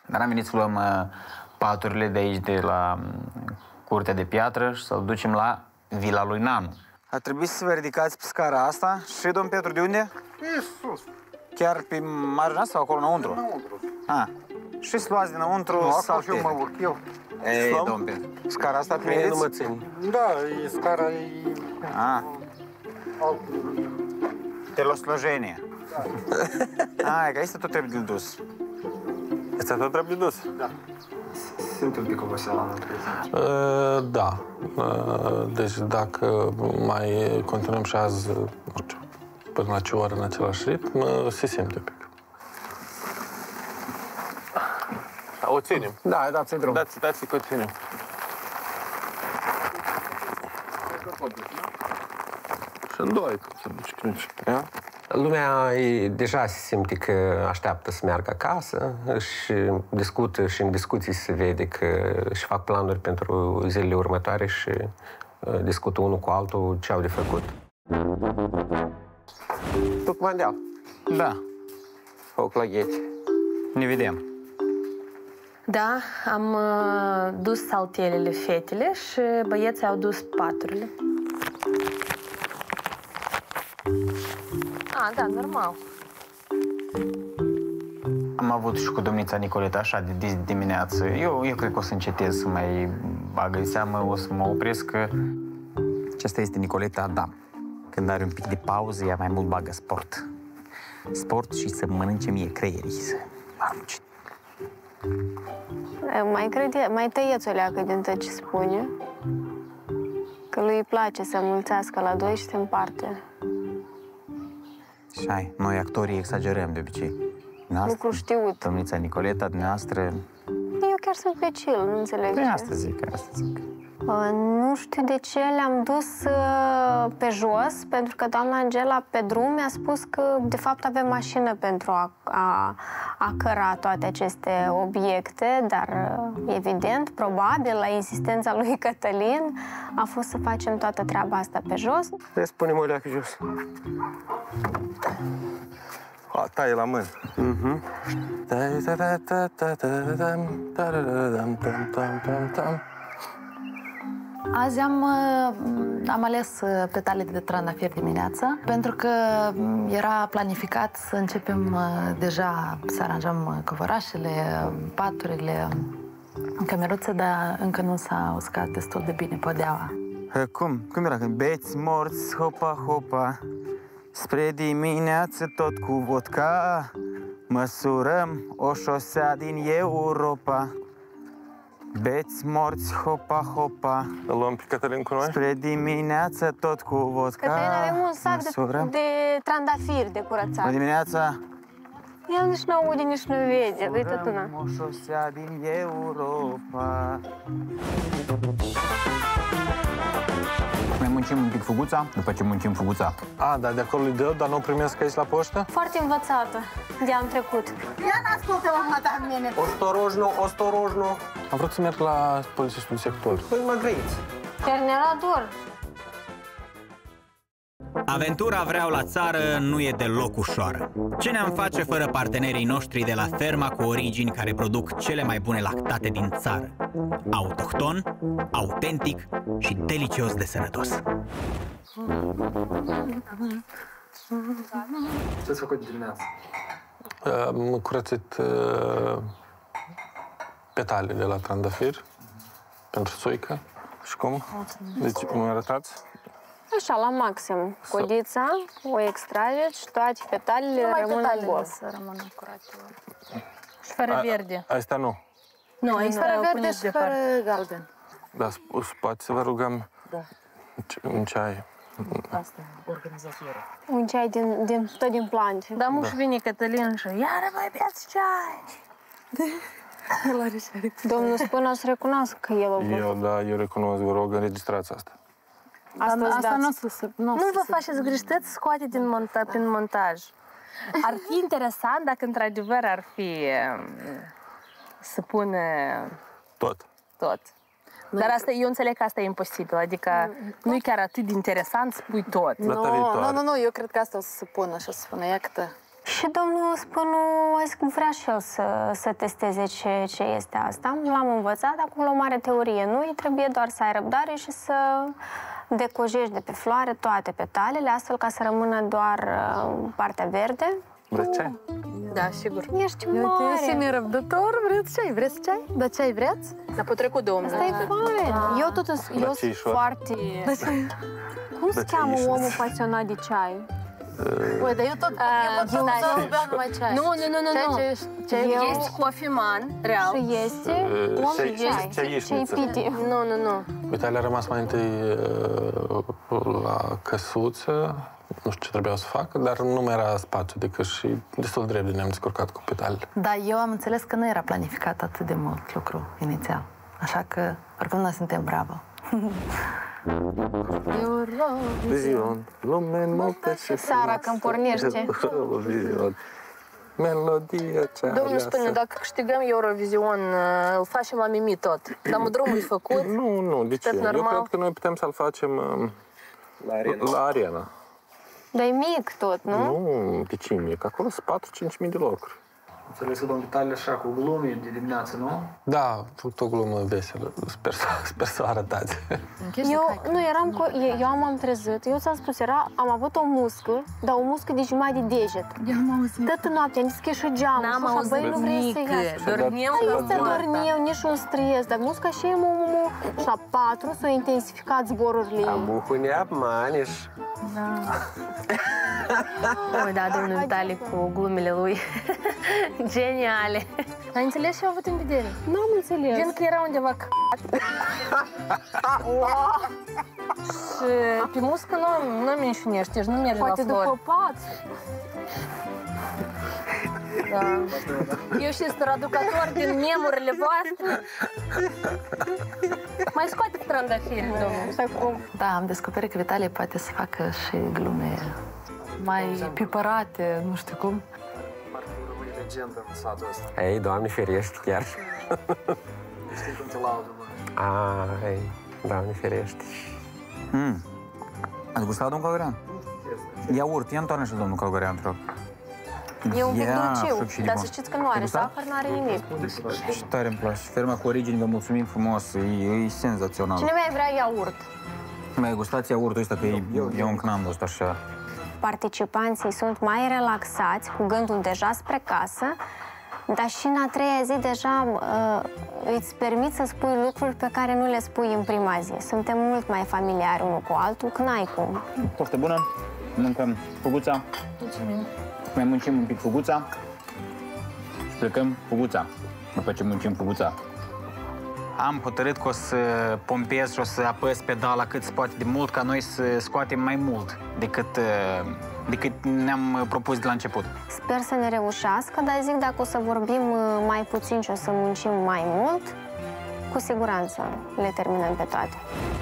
Dar am venit să luăm uh, paturile de aici, de la um, Curtea de Piatră și să-l ducem la vila lui Nanu. Ar trebui să vă ridicați pe scara asta și, domn Petru, de unde? E sus. Chiar pe marginea sau acolo înăuntru? Înăuntru. Ah. Și să luați dinăuntru Nu, acolo sau și eu mă urc, eu. Ei, domn Petru. Scara asta Mie nu mă primiți? țin. Da, e scara e... Ah. Telosложение. Ah, că este tot trebuie dus. Este tot trebuie dus? Da. Simt un pic oboseala. Uh, da. Uh, deci dacă mai continuăm și azi, nu știu, până la ce oră în același ritm, uh, se simte un pic. O ținem. Da, dați-i drum. Dați, dați că o ținem. Și în doi, să duci crinci. Lumea e, deja se simte că așteaptă să meargă acasă și discută și în discuții se vede că își fac planuri pentru zilele următoare și uh, discută unul cu altul ce au de făcut. Tu cu Mandeal? Da. Foc la gheci. Ne vedem. Da, am uh, dus saltelele fetele și băieții au dus paturile. Ah, da, normal. Am avut și cu domnița Nicoleta așa de, de dimineață. Eu, eu cred că o să încetez să mai bagă în seamă, o să mă opresc că... Aceasta este Nicoleta Adam. Când are un pic de pauză, ea mai mult bagă sport. Sport și să mănânce mie creierii, să arunce. Mai crede, mai tăieți o leacă din tot ce spune. Că lui îi place să mulțească la doi și se împarte. Și hai, noi actorii exagerăm de obicei. Lucru știut. Domnița Nicoleta, dumneavoastră... Eu chiar sunt pe chill, nu înțeleg Păi ce. asta zic, asta zic. Uh, nu știu de ce le-am dus uh, pe jos, pentru că doamna Angela pe drum mi-a spus că de fapt avem mașină pentru a, a, a căra toate aceste obiecte, dar uh, evident, probabil, la insistența lui Cătălin, a fost să facem toată treaba asta pe jos. Vezi, punem o leacă jos. A, taie la mână. Mhm. Azi am, am ales petale de trandafir dimineața, pentru că era planificat să începem deja să aranjăm covorașele, paturile, cămeruțe, dar încă nu s-a uscat destul de bine podeaua. Cum? Cum era? Când beți, morți, hopa, hopa, spre dimineață tot cu vodka, măsurăm o șosea din Europa. Beți, morți, hopa, hopa. Îl luăm pe Cătălin cu noi? Spre dimineață tot cu vodka. Cătălin, avem un sac de, de trandafiri de curățat. Spre dimineața. El nici nu aude, nici nu vede. Uite tu, na. o șosea din Europa. Mai muncim un pic fuguța, după ce muncim fuguța. A, da, de acolo îi dă, dar nu o primesc aici la poștă? Foarte învățată de anul trecut. Ia n-ascultă, mama ta, mine. Ostorojno, ostorojno. Am vrut să merg la polițistul de sector. Păi mă grăiți. Chiar ne-era dor. Aventura Vreau la țară nu e deloc ușoară. Ce ne-am face fără partenerii noștri de la ferma cu origini care produc cele mai bune lactate din țară? Autohton, autentic și delicios de sănătos. Ce ați făcut dimineața? Am curățit uh, petale de la trandafir pentru țuică. Și cum? Deci, mă arătați? Așa, la maxim. Codița, o extrageți și toate petalele rămân în gol. să rămână curate. Și fără verde. Astea nu. Nu, aici fără verde și fără galben. Da, poate să vă rugăm Da. un ceai. Asta e organizatorul. Un ceai din, din, tot din plante. Da, muș vine Cătălin și iară mai beați ceai. Domnul Spână o să recunoască că el a fost. Eu, da, eu recunosc, vă rog, înregistrați asta. Asta, asta nu să se... Nu, nu vă faceți greșități, scoate din monta, prin montaj. Ar fi interesant dacă într-adevăr ar fi să pune tot. Tot. Dar asta, eu înțeleg că asta e imposibil, adică nu e chiar atât de interesant să pui tot. Nu, nu, nu, nu, eu cred că asta o să se pună și o să spună, ia câtă. Și domnul Spânu a zis că vrea și el să, să testeze ce, ce este asta. L-am învățat, acum o mare teorie. Nu, îi trebuie doar să ai răbdare și să decojești de pe floare toate petalele, astfel ca să rămână doar uh, partea verde. Vreți ceai? Da, sigur. Ești mare! Uite, și nerăbdător, vreți ceai? Vreți ceai? Da, ceai vreți? Dar pot trecut două minute. Asta e fain! Eu tot eu sunt foarte... Cum se cheamă omul pasionat de ceai? Ui, dar eu tot, eu tot să beau numai ceai. Nu, nu, nu, nu, nu. Ești cofiman, real. Și este om de ceai. Ceaișniță. Nu, nu, nu. Vitalia a rămas mai întâi la căsuță, nu știu ce trebuia să facă, dar nu mai era spațiu decât și destul de repede ne-am descurcat cu petalele. Da, eu am înțeles că nu era planificat atât de mult lucru inițial. Așa că, oricum, noi suntem bravo. Vizion, lume multă și Sara, când pornește. Melodia cea Domnul Spânu, dacă câștigăm Eurovision, îl facem la Mimi tot. Dar drumul e făcut? Nu, nu, de ce? Eu cred că noi putem să-l facem la arena. La arena. Dar e mic tot, nu? Nu, de ce e mic? Acolo sunt patru-cinci mii de locuri. Înțeles că domnul Vitalie așa cu glume de dimineață, nu? Da, a făcut o glumă veselă. Sper, sper să o arătați. Eu, nu, eram cu, eu am, am trezit, eu ți-am spus, era, am avut o muscă, dar o muscă de jumătate de deget. Eu am auzit. Toată noaptea, am deschis și geamul. N-am așa, auzit băi, nu vrei să iasă. Dormim că este dormim, nici un stres, dar musca și mu, mu, mu. Și la patru s-au intensificat zborurile. Amuhu ne обманешь. Da. Oh, da, domnul Vitalie cu glumele lui. Geniale. Ai înțeles ce au avut în vedere? Nu am înțeles. Gen că era undeva c***at. Și pe muscă nu, nu menșunești, deci nu merge la flori. Poate după pat. Da. Eu și traducător din memurile voastre. Mai scoate trandafiri, domnul. Da, am descoperit că Vitalie poate să facă și glume mai pipărate, nu știu cum. Legendă în satul ăsta. Ei, Doamne ferește, chiar. Știi cum te laudă, mă. Ai, Doamne ferește. Mm. Ați gustat, domnul Calgărean? Iaurt, ia întoarne și domnul Calgărean, te rog. E un pic Ia, dulciu, dar să știți că nu are zahăr, nu are nimic. Și tare îmi place. Ferma cu origini, vă mulțumim frumos, e, e senzațional. Cine mai vrea iaurt? Mai gustați iaurtul ăsta, că eu, eu încă n-am văzut așa. Participanții sunt mai relaxați, cu gândul deja spre casă, dar și în a treia zi deja uh, îți permit să spui lucruri pe care nu le spui în prima zi. Suntem mult mai familiari unul cu altul, că n-ai cum. Foarte bună, mâncăm fuguța. Mulțumim. Mai muncim un pic fuguța și plecăm fuguța, după ce muncim fuguța. Am hotărât că o să pompez și o să apăs pedala cât se poate de mult, ca noi să scoatem mai mult decât, decât ne-am propus de la început. Sper să ne reușească, dar zic dacă o să vorbim mai puțin și o să muncim mai mult, cu siguranță le terminăm pe toate.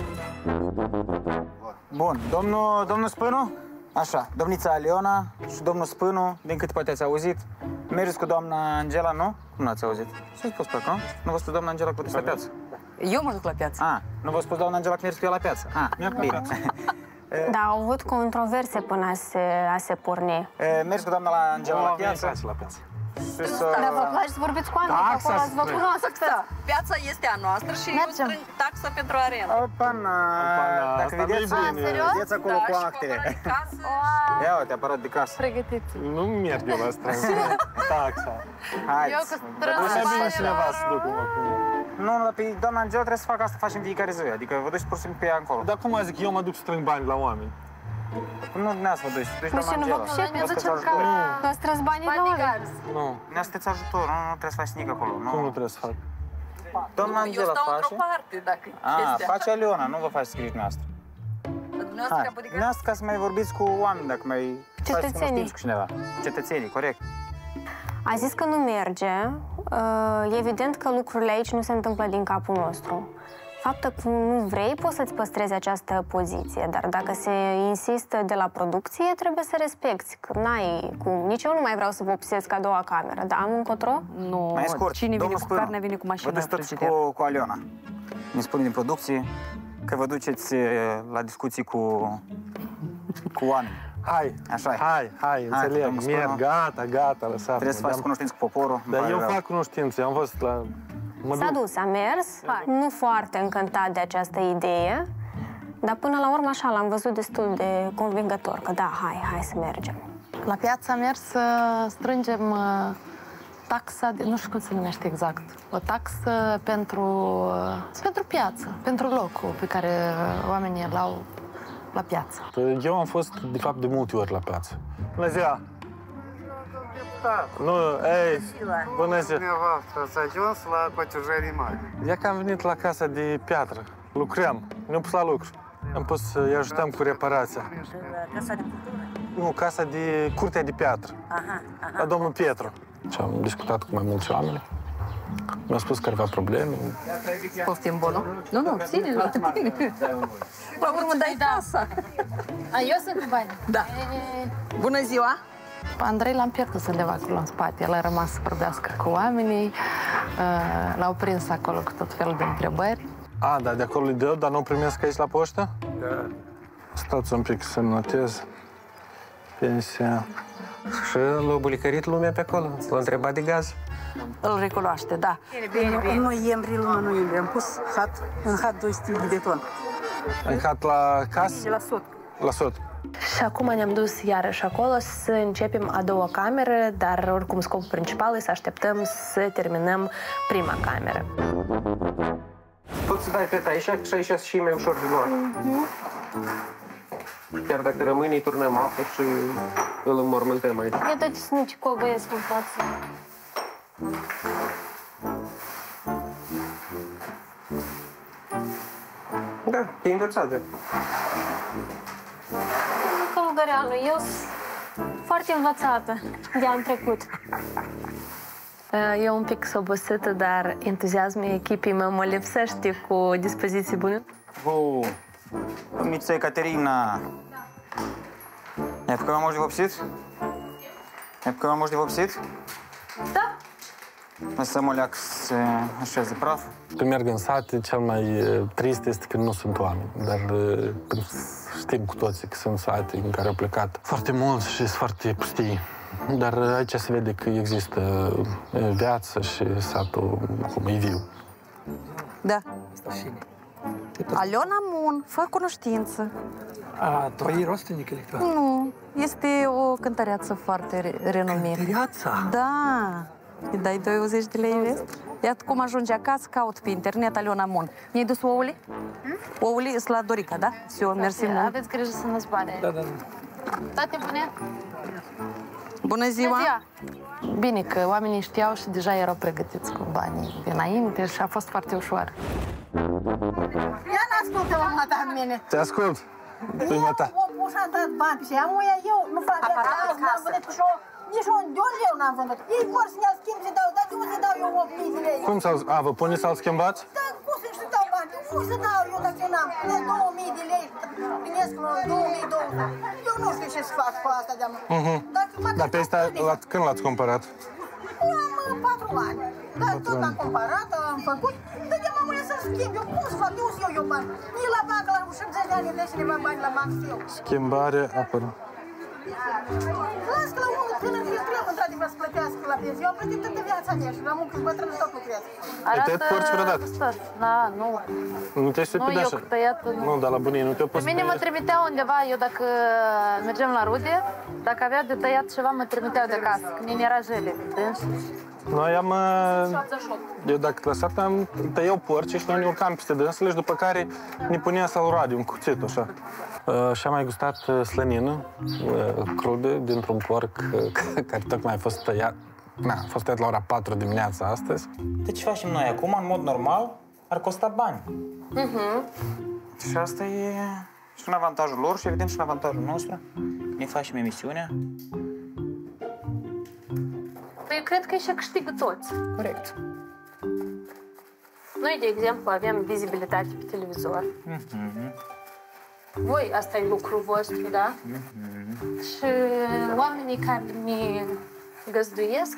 Bun, domnul, domnul Spânu? Așa, domnița Aliona și domnul Spânu, din câte poate ați auzit, mergeți cu doamna Angela, nu? Nu ați auzit? Ce-ați spus pe acolo? Nu v-a spus doamna Angela că duceți la piață? Eu mă duc la piață. Ah, nu v-a spus doamna Angela că mergeți cu ea la piață? Ah, bine. Da, au avut controverse până a se, a se porni. Mergi cu doamna la Angela la piață? la piață. Dar vă place să vorbiți cu oamenii, că acolo ați vă cunoaște. Piața este a noastră și eu strâng taxa pentru arena. Opana! Dacă vedeți, vedeți acolo cu actele. Ia uite, aparat de casă. Pregătiți. Nu merg eu la strâng taxa. Haideți. Eu cu strâng să duc acum. Nu, dar pe doamna Angela trebuie să facă asta, facem fiecare zi. Adică vă duci pur și simplu pe ea încolo. Dar cum a zic, eu mă duc să strâng bani la oameni. Nu dumneavoastră vă duci, duci doamna Angela. Nu ducem ca... Vă strâns banii la oameni. Nu. Ne sunteți ajutor, nu, nu trebuie să faci nimic acolo. Cum nu trebuie să fac? Doamna Angela face. Eu stau într-o parte, dacă e Ah, chestia. face Aliona, nu vă faci scris dumneavoastră. Hai, dumneavoastră ca să mai vorbiți cu oameni, dacă mai faceți cunoștință cu cineva. Cetățenii, corect. A zis că nu merge. E evident că lucrurile aici nu se întâmplă din capul nostru. Faptul că nu vrei, poți să-ți păstrezi această poziție, dar dacă se insistă de la producție, trebuie să respecti. Că n-ai cum. Nici eu nu mai vreau să vă obsesc a doua cameră, dar am încotro? Nu, mai scurt, cine vine cu carne, vine cu mașina. Vă duci toți cu, cu Aliona. Ne spune din producție că vă duceți la discuții cu, cu oameni. Hai, așa hai, hai, hai, înțeleg, merg, gata, gata, lăsați-mă. Trebuie să faci cunoștință cu poporul. Dar eu fac cunoștință, am fost la... S-a dus, a mers, nu foarte încântat de această idee, dar până la urmă așa l-am văzut destul de convingător, că da, hai, hai să mergem. La piață am mers să strângem uh, taxa, de, nu știu cum se numește exact, o taxă pentru, uh, pentru piață, pentru locul pe care oamenii îl au la piață. Eu am fost, de fapt, de multe ori la piață. Bună ziua! Nu, ei, bună ziua! Dumneavoastră ați ajuns la cotijării mari. Ia că am venit la casa de piatră. Lucrăm. Ne-am pus la lucru. Am pus să-i ajutăm cu reparația. Casa de cultură? Nu, casa de curtea de piatră. Aha, aha. La domnul Pietru. Și am discutat cu mai mulți oameni. Mi-au spus careva probleme. Poftim bunul? Nu, nu, ține, nu te bine. La urmă dai casa. A, eu sunt cu bani. Da. Bună ziua! Andrei l-am pierdut undeva acolo în spate. El a rămas să vorbească cu oamenii. L-au prins acolo cu tot felul de întrebări. A, da, de acolo îi dă, dar nu primesc aici la poștă? Da. Stați un pic să-mi notez. Pensia. Și l-a bulicărit lumea pe acolo. L-a întrebat de gaz. Îl recunoaște, da. Bine, bine, bine. În noiembrie, luna noiembrie, am pus hat, în hat două sute de beton. În hat la casă? De la sot. La sot. Și acum ne-am dus iarăși acolo să începem a doua cameră, dar oricum scopul principal e să așteptăm să terminăm prima cameră. Poți să dai peta aici și aici și mai ușor de luat. Chiar dacă rămâne, îi turnăm apă și îl înmormântăm aici. Ia dă-te snici cu o băiesc în față. Da, e învățată. Călugăreanu, eu sunt foarte învățată de anul trecut. Eu un pic obosită, dar entuziasmul echipei mă, mă lipsește cu dispoziții bune. Oh, mița Ecaterina, ai făcut mai mult de vopsit? Ai făcut mai mult de vopsit? Da. Să mă leac să așeze praf. Când merg în sate, cel mai trist este când nu sunt oameni. Dar când știm cu toții că sunt sate în care au plecat foarte mulți și sunt foarte pustii. Dar aici se vede că există viață și satul acum e viu. Da. Aliona Mun, fă cunoștință. A, tu e rostinică electoral? Nu, este o cântăreață foarte renumită. Cântăreața? Da. Îi dai douăzeci de lei vest? Iată cum ajunge acasă, caut pe internet Aliona Mun. Mi-ai dus ouăle? Hmm? Ouăle sunt la Dorica, da? Все, mersi mult. Aveți grijă să nu zboare. Da, da, da. Toate bune? Bună ziua! Bine că oamenii știau și deja erau pregătiți cu banii dinainte și a fost foarte ușor. Ia n-ascultă-mă, mata mine. Te ascult, prima ta. Eu o pușa dat bani și amuia eu nu fac Aparatul de casă. nici o, nici un de un leu n-am vândut. Ei vor să ne schimb și dau, dar de unde dau eu opt mii de lei? Cum s-au... A, vă puneți să-l schimbați? Da, cum să-și dau bani? Cum să dau eu dacă eu n-am? De două mii de lei, primesc două mii două sute. Eu nu știu ce să fac cu asta de-am. Mhm. Dar pe asta, când l-ați cumpărat? Am patru ani. Dar tot am cumpărat, am făcut. Dar de mamă să schimb eu. Cum să fac? Eu să iau eu bani. Nici la bancă, la șaptezeci de ani, de cineva bani la bancă să iau. Schimbare apără. Las că la unul tânăr fie trebuie într-adevăr să plătească la pensie. Eu am plătit toată viața mea și la muncă și bătrân tot lucrez. Ai tăiat porci vreodată? Da, nu. Nu te-ai Nu, supit eu așa? cu tăiat... Nu, dar la bunii nu te-au pus... Pe mine mă trimiteau undeva, eu dacă mergeam la rude, dacă avea de tăiat ceva, mă trimiteau de acasă, că mine era jele. Noi am... Eu dacă lăsat am tăiau porci și noi ne urcam peste dânsele și după care ne punea să-l roade un cuțit, așa. Uh, și am mai gustat slănină uh, crudă dintr-un porc uh, care tocmai a fost tăiat. Na, a fost tăiat la ora patru dimineața astăzi. De ce facem noi acum, în mod normal, ar costa bani. Uh-huh. Și asta e și în avantajul lor și evident și în avantajul nostru. Ne facem emisiunea. Păi eu cred că și câștigă toți. Corect. Noi, de exemplu, avem vizibilitate pe televizor. Mm-hmm. Voi, asta e lucrul vostru, da? Mm-hmm. Și oamenii care ne găzduiesc,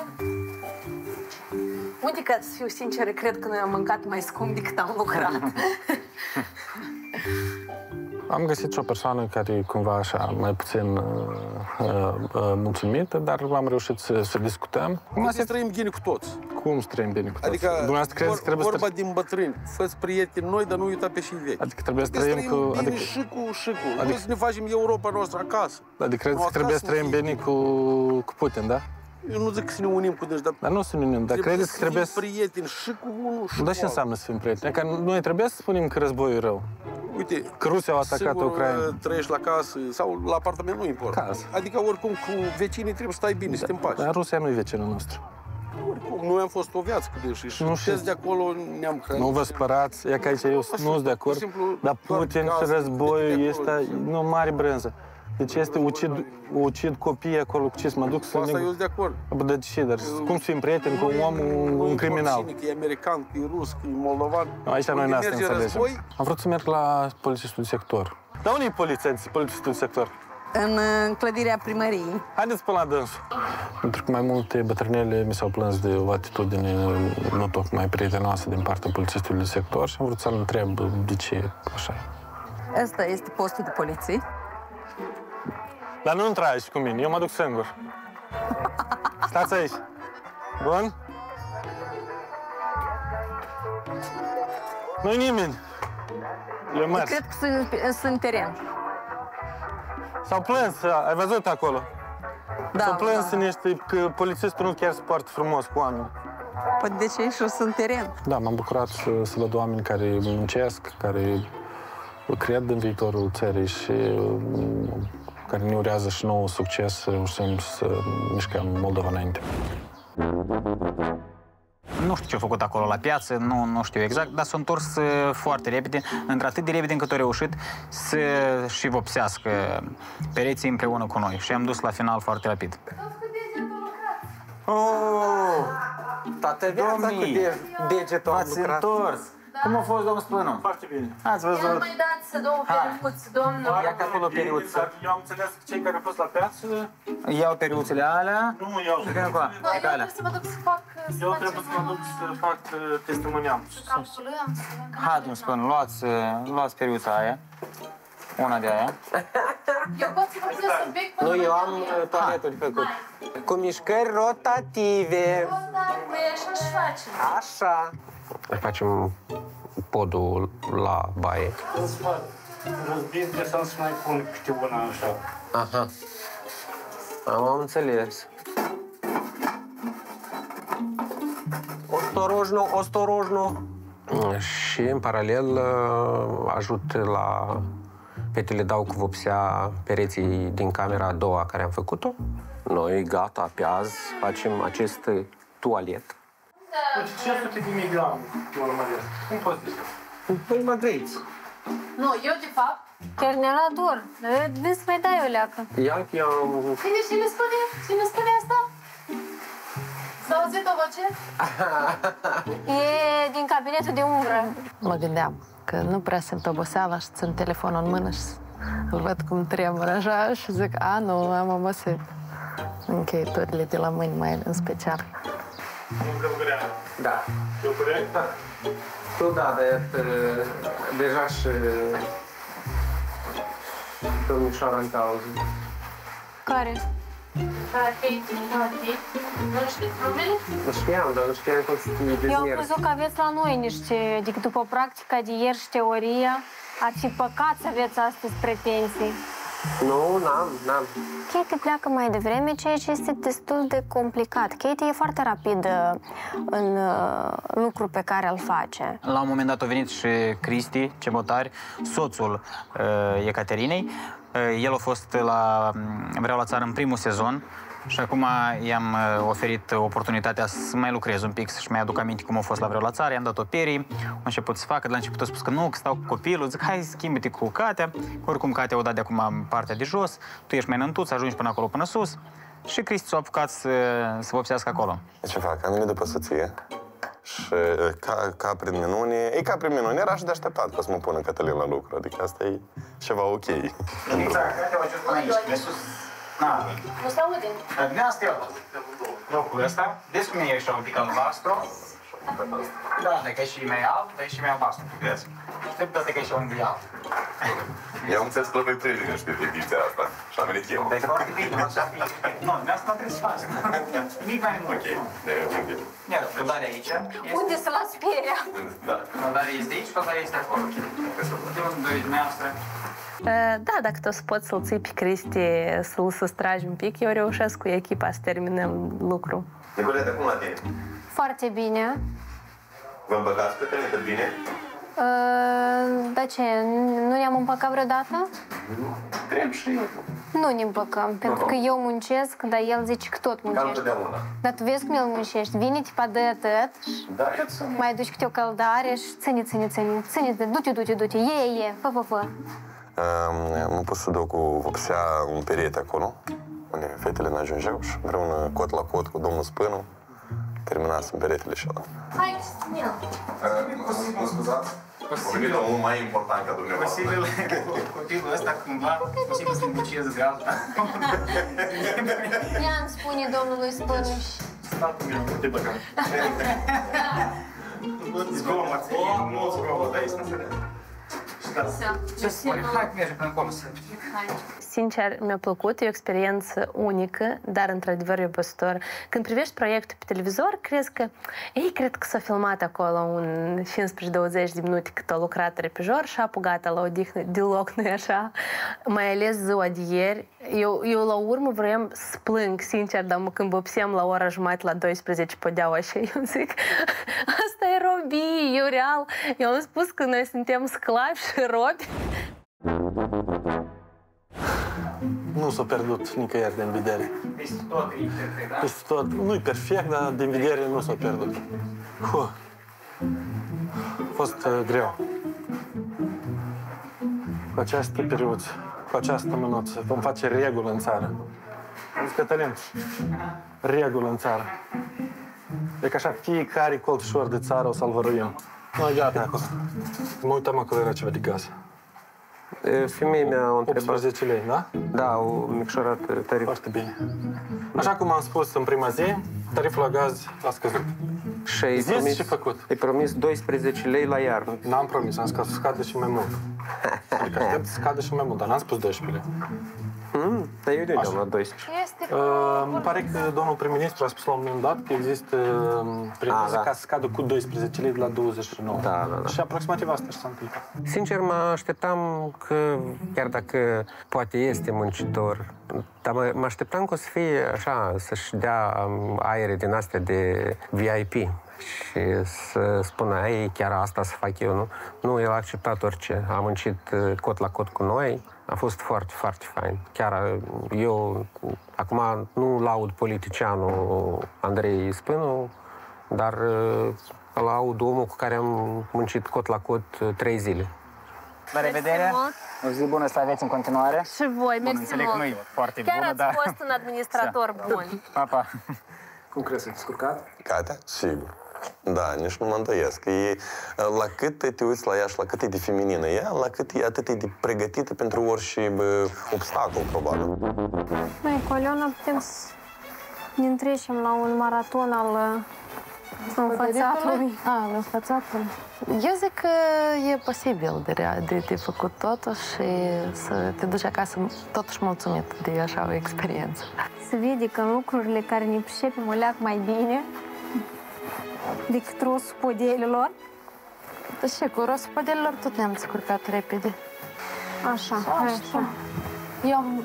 unde, ca să fiu sinceră, cred că noi am mâncat mai scump decât am lucrat. Am găsit și o persoană care cumva așa mai puțin uh, uh, mulțumită, dar am reușit să, să discutăm. Cum să trăim bine cu toți? Cum să trăim bine cu toți? Adică Dumneavoastră crezi că trebuie vorba să... din bătrâni, fă-ți prieteni noi, dar nu uita pe și vechi. Adică trebuie să trebuie trăim să cu... bine Adică... și cu și cu. Adică... Noi să ne facem Europa noastră acasă. Adică crezi că trebuie să trăim bine cu, cu Putin, da? Eu nu zic că să ne unim cu deci, dar... Dar nu să ne unim, dar credeți că trebuie să... prieteni și cu unul și cu Dar ce înseamnă să fim prieteni? Că noi trebuie să spunem că războiul e rău. Uite, că Rusia a atacat sigur, Ucraina. Trăiești la casă sau la apartament, nu importă. Casă. Adică oricum cu vecinii trebuie să stai bine, da, să te împaci. Dar Rusia nu e vecinul nostru. Oricum, noi am fost o viață cu dânsii și nu știu de acolo ne-am creat. Nu vă spărați, e că aici eu nu sunt de acord, simplu, dar Putin și războiul este nu mare brânză. Deci este ucid, ucid copii acolo, ce să mă duc să... Asta eu sunt de acord. Bă, de ce? Dar cum să fim prieteni cu un om, un, un criminal? Cine, că e american, că e rus, că e moldovan. Aici noi n-asta înțelegem. Am vrut să merg la polițistul de sector. Dar unde e polițistul de sector? În clădirea primăriei. Haideți până la dânsul. Pentru că mai multe bătrânele mi s-au plâns de o atitudine nu tocmai prietenoasă din partea polițistului de sector și am vrut să-l întreb de ce așa. Asta este postul de poliție. Dar nu intrați cu mine, eu mă duc singur. Stați aici. Bun? Nu-i nimeni. Eu merg. Cred că sunt, sunt în teren. S-au plâns, ai văzut acolo? Da, S-au plâns da. niște, că polițistul nu chiar se poartă frumos cu oameni. Păi de ce și sunt în teren? Da, m-am bucurat să, să văd oameni care muncesc, care cred în viitorul țării și care ne urează și nouă succes să reușim să mișcăm Moldova înainte. Nu știu ce a făcut acolo la piață, nu, nu știu exact, dar s-a întors foarte repede, într-atât de repede încât a reușit să și vopsească pereții împreună cu noi și am dus la final foarte rapid. Oh, toată viața cu degetul am lucrat. întors! Cum a fost, domnul Spânu? Foarte bine. Ați văzut? I-am mai dat să două periuți, domnul. Ia că acolo periuță. Eu am înțeles că cei care au fost la piață... Iau periuțele alea. Nu iau. Eu trebuie să mă duc să fac... Eu trebuie să mă duc să fac testimonial. Hai, domnul Spânu, luați, luați periuța aia. Una de aia. Eu pot să folosesc un pic până... Nu, eu am toaletul de făcut. Cu mișcări rotative. Păi așa și facem. Așa. Facem podul la baie. Răzbin, trebuie să mai pun câte una așa. Aha. Am înțeles. Ostorojno, ostorojno. Și în paralel ajut la fetele dau cu vopsea pereții din camera a doua care am făcut-o. Noi, gata, pe azi, facem acest tualet. Deci cinci sute de miligrame, mă urmăresc. Cum poți zice? Păi mă grăiți. Nu, eu de fapt, chiar ne-era dor. Vezi să mai dai o leacă. Ia că eu am... Cine, cine spune? Cine spune asta? S-a auzit o voce? E din cabinetul de umbră. Mă gândeam că nu prea simt oboseala și țin telefonul în mână și îl văd cum tremură așa și zic, a, nu, am obosit. Încheieturile de la mâini mai în special. Da. Eu corect? Da. Tu da, de, deja și domnișoara în cauză. Care? Nu știți probleme? Nu știam, dar nu știam cum să te dezmierzi. Eu am crezut că aveți la noi niște, adică după practica de ieri și teoria, ar fi păcat să aveți astăzi pretenții. Nu, n-am, n-am. Katie pleacă mai devreme, ceea ce este destul de complicat. Katie e foarte rapidă în uh, lucrul pe care îl face. La un moment dat a venit și Cristi Cebotari, soțul uh, Ecaterinei. Uh, el a fost la Vreau la țară în primul sezon și acum i-am oferit oportunitatea să mai lucrez un pic, să-și mai aduc aminte cum a fost la Vreau la țară. I-am dat-o perii, a început să facă, de la început a spus că nu, că stau cu copilul. Zic, hai, schimbă-te cu Katea. Oricum, Katea o dat de acum partea de jos, tu ești mai înălțut, să ajungi până acolo, până sus. Și Cristi s-a apucat să, să vopsească acolo. Ce fac? Am venit după soție și ca, ca prin minune, e ca prin minune, era și de așteptat că o să mă pună Cătălin la lucru, adică asta e ceva ok. Exact, Katea a ajuns până aici, de sus. Nu se aude. Dar din asta eu locul ăsta, vezi cum e așa un pic albastru, Da, dacă e și mai alb, dar e și mai albastru. Yes. Știu că e și unghiul alb. Eu am înțeles că l-ai trei luni și pe ediția asta. Și am venit eu. Dar e foarte bine, așa fi. Nu, de asta trebuie să faci. Nimic mai mult. Ok, ok. Iar, căldarea aici. Unde să las pierea? Da. Căldarea este aici, căldarea este acolo. De unde doi dumneavoastră? Da, dacă tu o să poți să-l ții pe Cristi, să-l sustragi un pic, eu reușesc cu echipa să terminăm lucru. Nicoleta, cum la tine? Foarte bine. Vă împăcați pe tine cât bine? Uh, dar ce, nu ne-am împăcat vreodată? Trebuie și eu. Nu ne împăcăm, pentru că eu muncesc, dar el zice că tot muncește. Dar tu vezi cum el muncești, vine tipa de atât, da, să mai duci câte o căldare și ține, ține, ține, ține, du-te, du-te, du-te, ie, ie, fă, fă, fă. Nu pot să dau cu vopsea un perete acolo, unde fetele n-ajungeau și împreună cot la cot cu domnul Spânu, terminasem peretele și ăla. Hai, Cristina! Mă scuzați? O venit omul mai important ca dumneavoastră. Posibil, copilul ăsta cumva, posibil să îmbucieze de alta. Ia îmi spune domnului Spănuș. Statul meu, te băgăm. Zgomot, e mult zgomot aici, nu înțeleg. Ce spune? Hai, mergem până acolo să... Sincer, mi-a plăcut, e o experiență unică, dar într-adevăr iubător. Când privești proiectul pe televizor, crezi că, ei, cred că s-a filmat acolo un cincisprezece douăzeci de minute cât a lucrat repejor și apă gata la odihnă, deloc nu e așa. Mai ales ziua de ieri. Eu, eu la urmă vroiam să plâng, sincer, dar când vopseam la ora jumătate la douăsprezece pădeau așa, eu zic, asta e robii, eu real. Eu am spus că noi suntem sclavi și robi. Nu s-a pierdut nicăieri din vedere. Peste tot e perfect, da? Peste tot. Nu-i perfect, dar din vedere nu s-a pierdut. Huh. A fost uh, greu. Cu această perioadă, cu această mânuță, vom face regulă în țară. Auzi, Cătălin, regulă în țară. E că așa fiecare colțușor de țară o să-l văruim. Noi gata acolo. Mă uitam acolo, era ceva de gaz. Femeia mea a întrebat... optsprezece lei, da? Da, au micșorat tariful. Foarte bine. Așa cum am spus în prima zi, tariful la gaz a scăzut. Și ai Zis promis, și făcut. ai promis doisprezece lei la iarnă. N-am promis, am scăzut, scade și mai mult. Adică aștept să scade și mai mult, dar n-am spus doisprezece lei. Mm, dar eu de unde am la doisprezece? Este Uh, îmi pare că domnul prim-ministru a spus la un moment dat că există previzia da. ca să scadă cu doisprezece lei de la douăzeci și nouă. Da, da, da. Și aproximativ asta s-a întâmplat. Sincer, mă așteptam că, chiar dacă poate este muncitor, dar mă, mă așteptam că o să fie așa, să-și dea aere din astea de V I P și să spună, ei, chiar asta să fac eu, nu? Nu, el a acceptat orice. A muncit cot la cot cu noi. A fost foarte, foarte fain. Chiar eu, acum nu laud politicianul Andrei Spânu, dar îl laud omul cu care am muncit cot la cot trei zile. La revedere! O zi bună să aveți în continuare. Și voi, mersi înțeleg mult. că nu e foarte Chiar bună, ați dar... fost un administrator bun. Pa, pa. Cum crezi, să-ți descurcat? Catea? Sigur. Da, nici nu mă îndoiesc. E, la cât te uiți la ea și la cât e de feminină ea, la cât e atât e de pregătită pentru orice bă, obstacol, probabil. Mai, cu Aliona putem să ne întrecem la un maraton al înfățatului. Ah, înfățatului. Eu zic că e posibil de, de, de făcut totul și să te duci acasă totuși mulțumit de așa o experiență. Se vede că în lucrurile care ne pricepem o leac mai bine decât rosul podelilor. Da și cu rosul podelilor tot ne-am descurcat repede. Așa, așa. Eu am...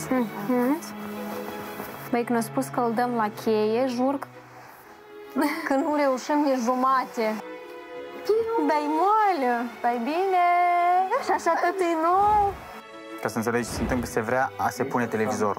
Băi, când a spus că îl dăm la cheie, jur că nu reușim nici jumate. Dai moală, dai bine, și așa tot e nou. Ca să înțelegi, se întâmplă, se vrea a se pune televizorul.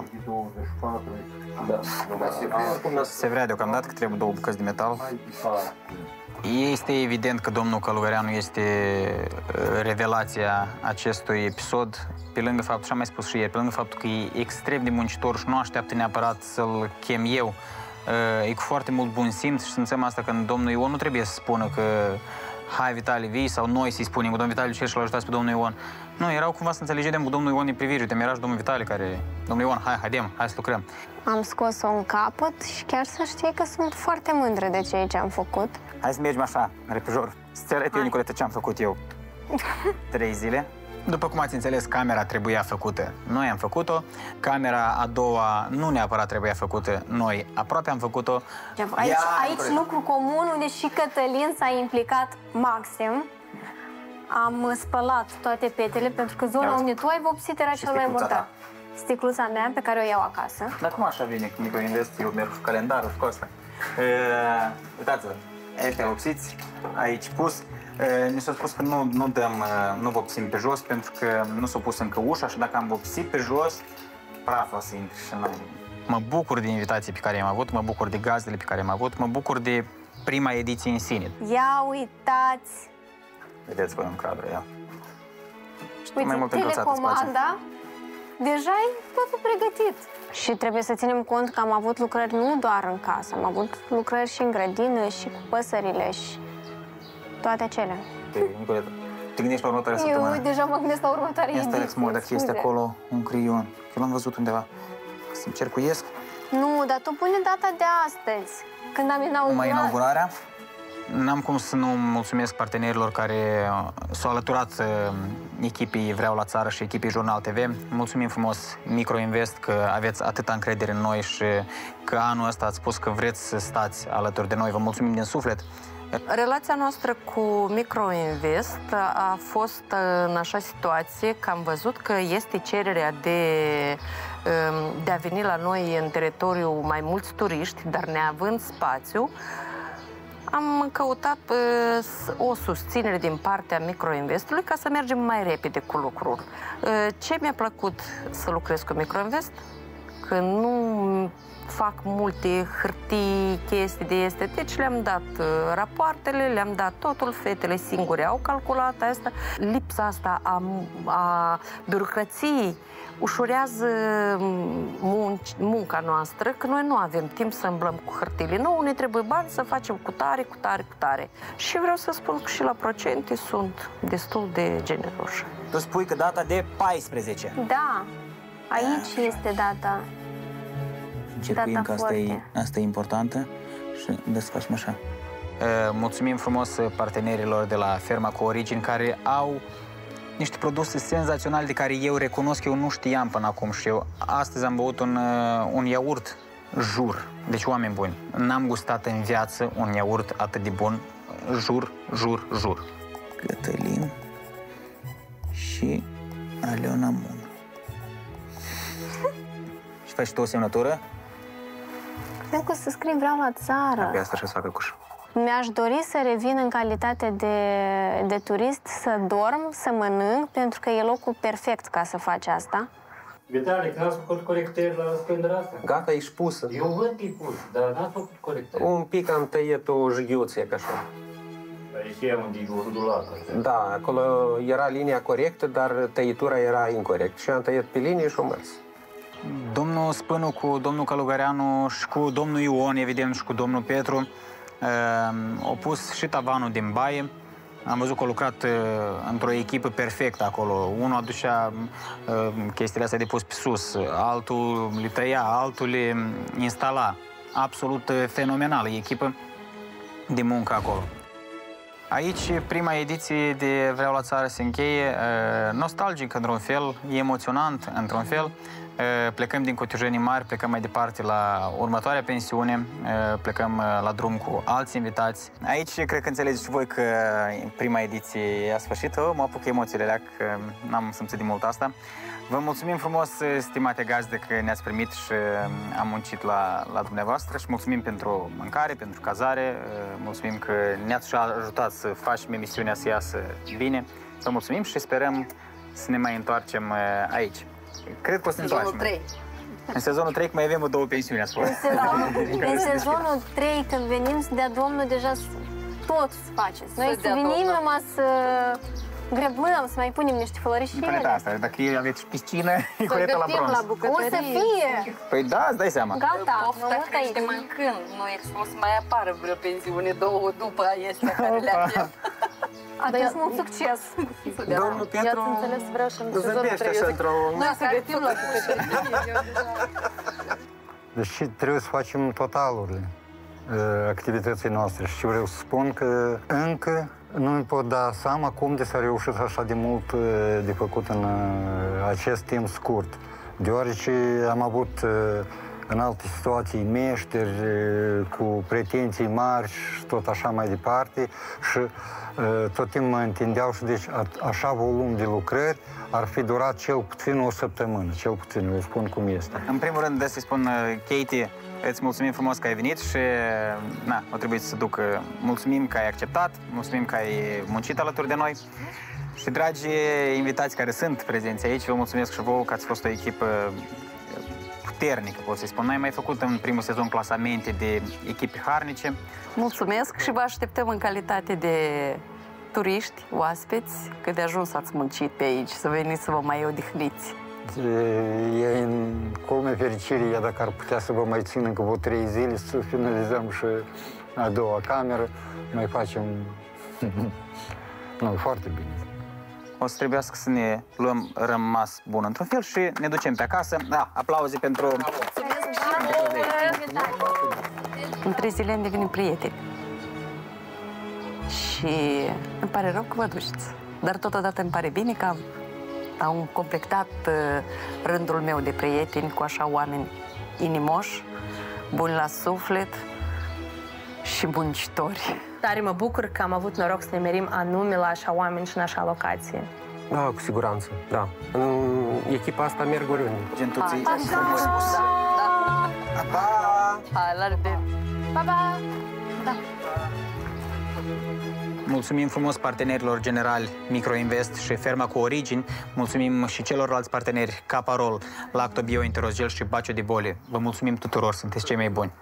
Se vrea deocamdată că trebuie două bucăți de metal. Este evident că domnul Călugăreanu este revelația acestui episod, pe lângă faptul, și am mai spus și ieri, pe lângă faptul că e extrem de muncitor și nu așteaptă neapărat să-l chem eu. E cu foarte mult bun simț și simțăm asta că domnul Ion nu trebuie să spună că hai Vitali, vii, sau noi să-i spunem cu domnul Vitali Lucer și l-a ajutat pe domnul Ion. Nu, erau cumva să înțelegem cu domnul Ion din privire. Uite, mi-era și domnul Vitali care, domnul Ion, hai, haidem, hai să lucrăm. Am scos-o în capăt și chiar să știi că sunt foarte mândră de ceea ce am făcut. Hai să mergem așa, repejor. Să-ți arăt eu, Nicoleta, ce am făcut eu. Trei zile. După cum ați înțeles, camera trebuia făcută. Noi am făcut-o. Camera a doua nu neapărat trebuia făcută. Noi aproape am făcut-o. Aici, aici lucru comun, unde și Cătălin s-a implicat maxim. Am spălat toate petele, pentru că zona unde tu ai vopsit era cel mai important. Sticluța mea, pe care o iau acasă. Dar cum așa vine cu Microinvest? Eu merg cu calendarul și cu asta. Uitați-vă, ăștia vopsiți, aici pus. Mi s-a spus că nu, nu dăm, nu vopsim pe jos, pentru că nu s-a pus încă ușa și dacă am vopsit pe jos, praful o să intre și noi. Mă bucur de invitații pe care am avut, mă bucur de gazdele pe care am avut, mă bucur de prima ediție în sine. Ia uitați! Vedeți voi un cadru, ia. Uite, mai mult telecomanda, deja e totul pregătit. Și trebuie să ținem cont că am avut lucrări nu doar în casă, am avut lucrări și în grădină, și cu păsările, și toate acelea. Nicoleta, te gândești la următoarea săptămână? Eu deja mă gândesc la următoarea ediție. Ia stai, Alex, dacă este acolo un creion. Eu l-am văzut undeva. Să-mi cercuiesc. Nu, dar tu pune data de astăzi, când am inaugurat. Numai inaugurarea? N-am cum să nu mulțumesc partenerilor care s-au alăturat echipii Vreau la Țară și echipii Jurnal T V. Mulțumim frumos Microinvest că aveți atâta încredere în noi și că anul ăsta ați spus că vreți să stați alături de noi. Vă mulțumim din suflet. Relația noastră cu Microinvest a fost în așa situație că am văzut că este cererea de, de a veni la noi în teritoriu mai mulți turiști, dar neavând spațiu, am căutat o susținere din partea Microinvestului ca să mergem mai repede cu lucrul. Ce mi-a plăcut să lucrez cu Microinvest? Că nu fac multe hârtii, chestii de este. Deci le-am dat rapoartele, le-am dat totul, fetele singure au calculat asta. Lipsa asta a, a birocrației ușurează munci, munca noastră, că noi nu avem timp să îmblăm cu hârtiile. Nu, ne trebuie bani să facem cu tare, cu tare, cu tare. Și vreau să spun că și la procente sunt destul de generoși. Tu spui că data de paisprezece. Da, aici este data. Încercuim că asta e, asta e importantă și de să facem așa. Mulțumim frumos partenerilor de la Ferma cu Origini care au niște produse senzaționale de care eu recunosc că eu nu știam până acum și eu astăzi am băut un, un iaurt, jur. Deci, oameni buni, n-am gustat în viață un iaurt atât de bun, jur, jur, jur. Cătălin și Aleona Mun. Și faci tu o semnătură? Cred că o să scrii Vreau la Țară. Pe asta și-o să facă cuș. Mi-aș dori să revin în calitate de, de turist, să dorm, să mănânc, pentru că e locul perfect ca să faci asta. Vitali, că n-ați făcut corectări la spânderea asta? Gata, e expusă. Eu văd că e pus, dar n-ați făcut corectări. Un pic am tăiat o jighiuție, ca așa. Aici e unde e rodulat. Da, acolo era linia corectă, dar tăitura era incorrectă. Și am tăiat pe linie și o mers. Domnul Spânu cu domnul Călugăreanu și cu domnul Ion, evident, și cu domnul Petru uh, au pus și tavanul din baie. Am văzut că au lucrat uh, într-o echipă perfectă acolo. Unul aducea uh, chestiile astea de pus pe sus, altul le tăia, altul le instala. Absolut uh, fenomenală echipă de muncă acolo. Aici, prima ediție de Vreau la Țară se încheie, uh, nostalgic într-un fel, emoționant într-un fel. Plecăm din Cotijenii Mari, plecăm mai departe la următoarea pensiune, plecăm la drum cu alți invitați. Aici cred că înțelegeți și voi că prima ediție e a sfârșit. Oh, mă apuc emoțiile alea, că n-am simțit de mult asta. Vă mulțumim frumos, stimate gazde, că ne-ați primit și am muncit la, la dumneavoastră și mulțumim pentru mâncare, pentru cazare, mulțumim că ne-ați ajutat să facem emisiunea să iasă bine. Vă mulțumim și sperăm să ne mai întoarcem aici. Cred că o să ne întoarcem. trei. În sezonul trei, mai avem două pensiuni, a spus. În sezonul, în sezonul trei, când venim să dea Domnul, deja tot să faceți. Noi să, să venim numai să grăbăm, să mai punem niște florișele. Nu asta, dacă aveți piscină, e curetă la bronz. La o să fie! Păi da, îți dai seama. Gata, pofta crește mâncând. Nu e expus, mai apară vreo pensiune, două după este care le avem. Atât mult succes! Domnul Petru zâmbește așa într-o... Noi să gătim la Deci trebuie să facem totalurile activității noastre și vreau să spun că încă nu îmi pot da seama cum de s-a reușit așa de mult de făcut în acest timp scurt, deoarece am avut în alte situații meșteri cu pretenții mari și tot așa mai departe și tot timpul mă întindeau și deci așa volum de lucrări ar fi durat cel puțin o săptămână, cel puțin, eu spun cum este. În primul rând, să-i spun, Katie, îți mulțumim frumos că ai venit și na, o trebuie să duc. Mulțumim că ai acceptat, mulțumim că ai muncit alături de noi. Și, dragi invitați care sunt prezenți aici, vă mulțumesc și vouă că ați fost o echipă puternică, pot să-i spun. Noi am mai făcut în primul sezon clasamente de echipe harnice. Mulțumesc și vă așteptăm în calitate de turiști, oaspeți, că de ajuns ați muncit pe aici, să veniți să vă mai odihniți. E în culme fericirii, ea dacă ar putea să vă mai țin încă vreo trei zile să finalizăm și a doua cameră, mai facem nu, foarte bine. O să trebuiască să ne luăm rămas bun într-un fel și ne ducem pe acasă. Da, aplauze pentru... În trei zile am devenit prieteni. Și îmi pare rău că vă duceți. Dar totodată îmi pare bine că am completat rândul meu de prieteni cu așa oameni inimoși, buni la suflet și muncitori. Tare mă bucur că am avut noroc să ne merim anume la așa oameni și în așa locație. Da, cu siguranță, da. În echipa asta merg oriunde. Gentuții. Pa, pa! Hai, la revedere! Pa, pa! Da. Mulțumim frumos partenerilor generali Microinvest și Ferma cu Origini. Mulțumim și celorlalți parteneri Caparol, Lacto Bio, Interosgel și Bacio de Bole. Vă mulțumim tuturor, sunteți cei mai buni.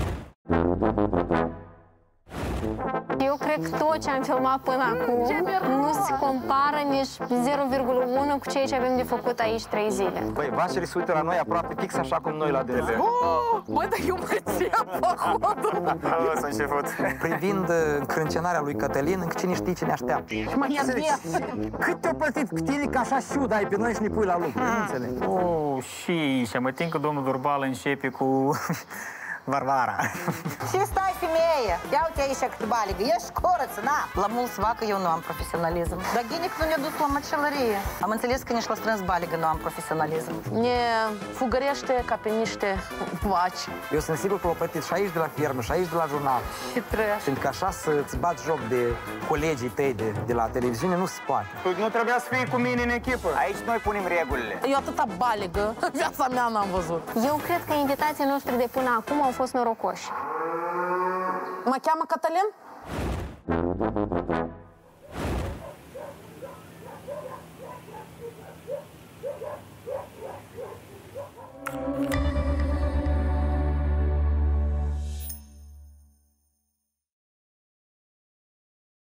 Eu cred că tot ce am filmat până acum nu se compară nici zero virgulă unu cu ceea ce avem de făcut aici trei zile. Băi, vașerii se uită la noi aproape fix așa cum noi la dele. Băi, dar eu mă ția pe hodul. S-a început. Privind încrâncenarea lui Cătălin, încă cine știe ce ne așteaptă. Cât te-a plătit cu tine că așa șiud ai pe noi și ne pui la lucru, nu înțeleg. Oh, și și mă tin că domnul Durbal începe cu Varvara. Ce stai, femeie? Ia uite aici cât baligă, ești corăță, na! La mulți vacă eu nu am profesionalism. Dar ghinic nu ne-a dus la măcelărie. Am înțeles că nici la strâns baligă nu am profesionalism. Ne fugărește ca pe niște vaci. Eu sunt sigur că l-au plătit și aici de la firmă, și aici de la jurnal. Și trebuie. Pentru că așa să-ți bați joc de colegii tăi de, de la televiziune nu se poate. Tu nu trebuia să fii cu mine în echipă. Aici noi punem regulile. Eu atâta baligă, viața mea n-am văzut. Eu cred că invitații noștri de până acum au fost norocoși. Mă cheamă Cătălin?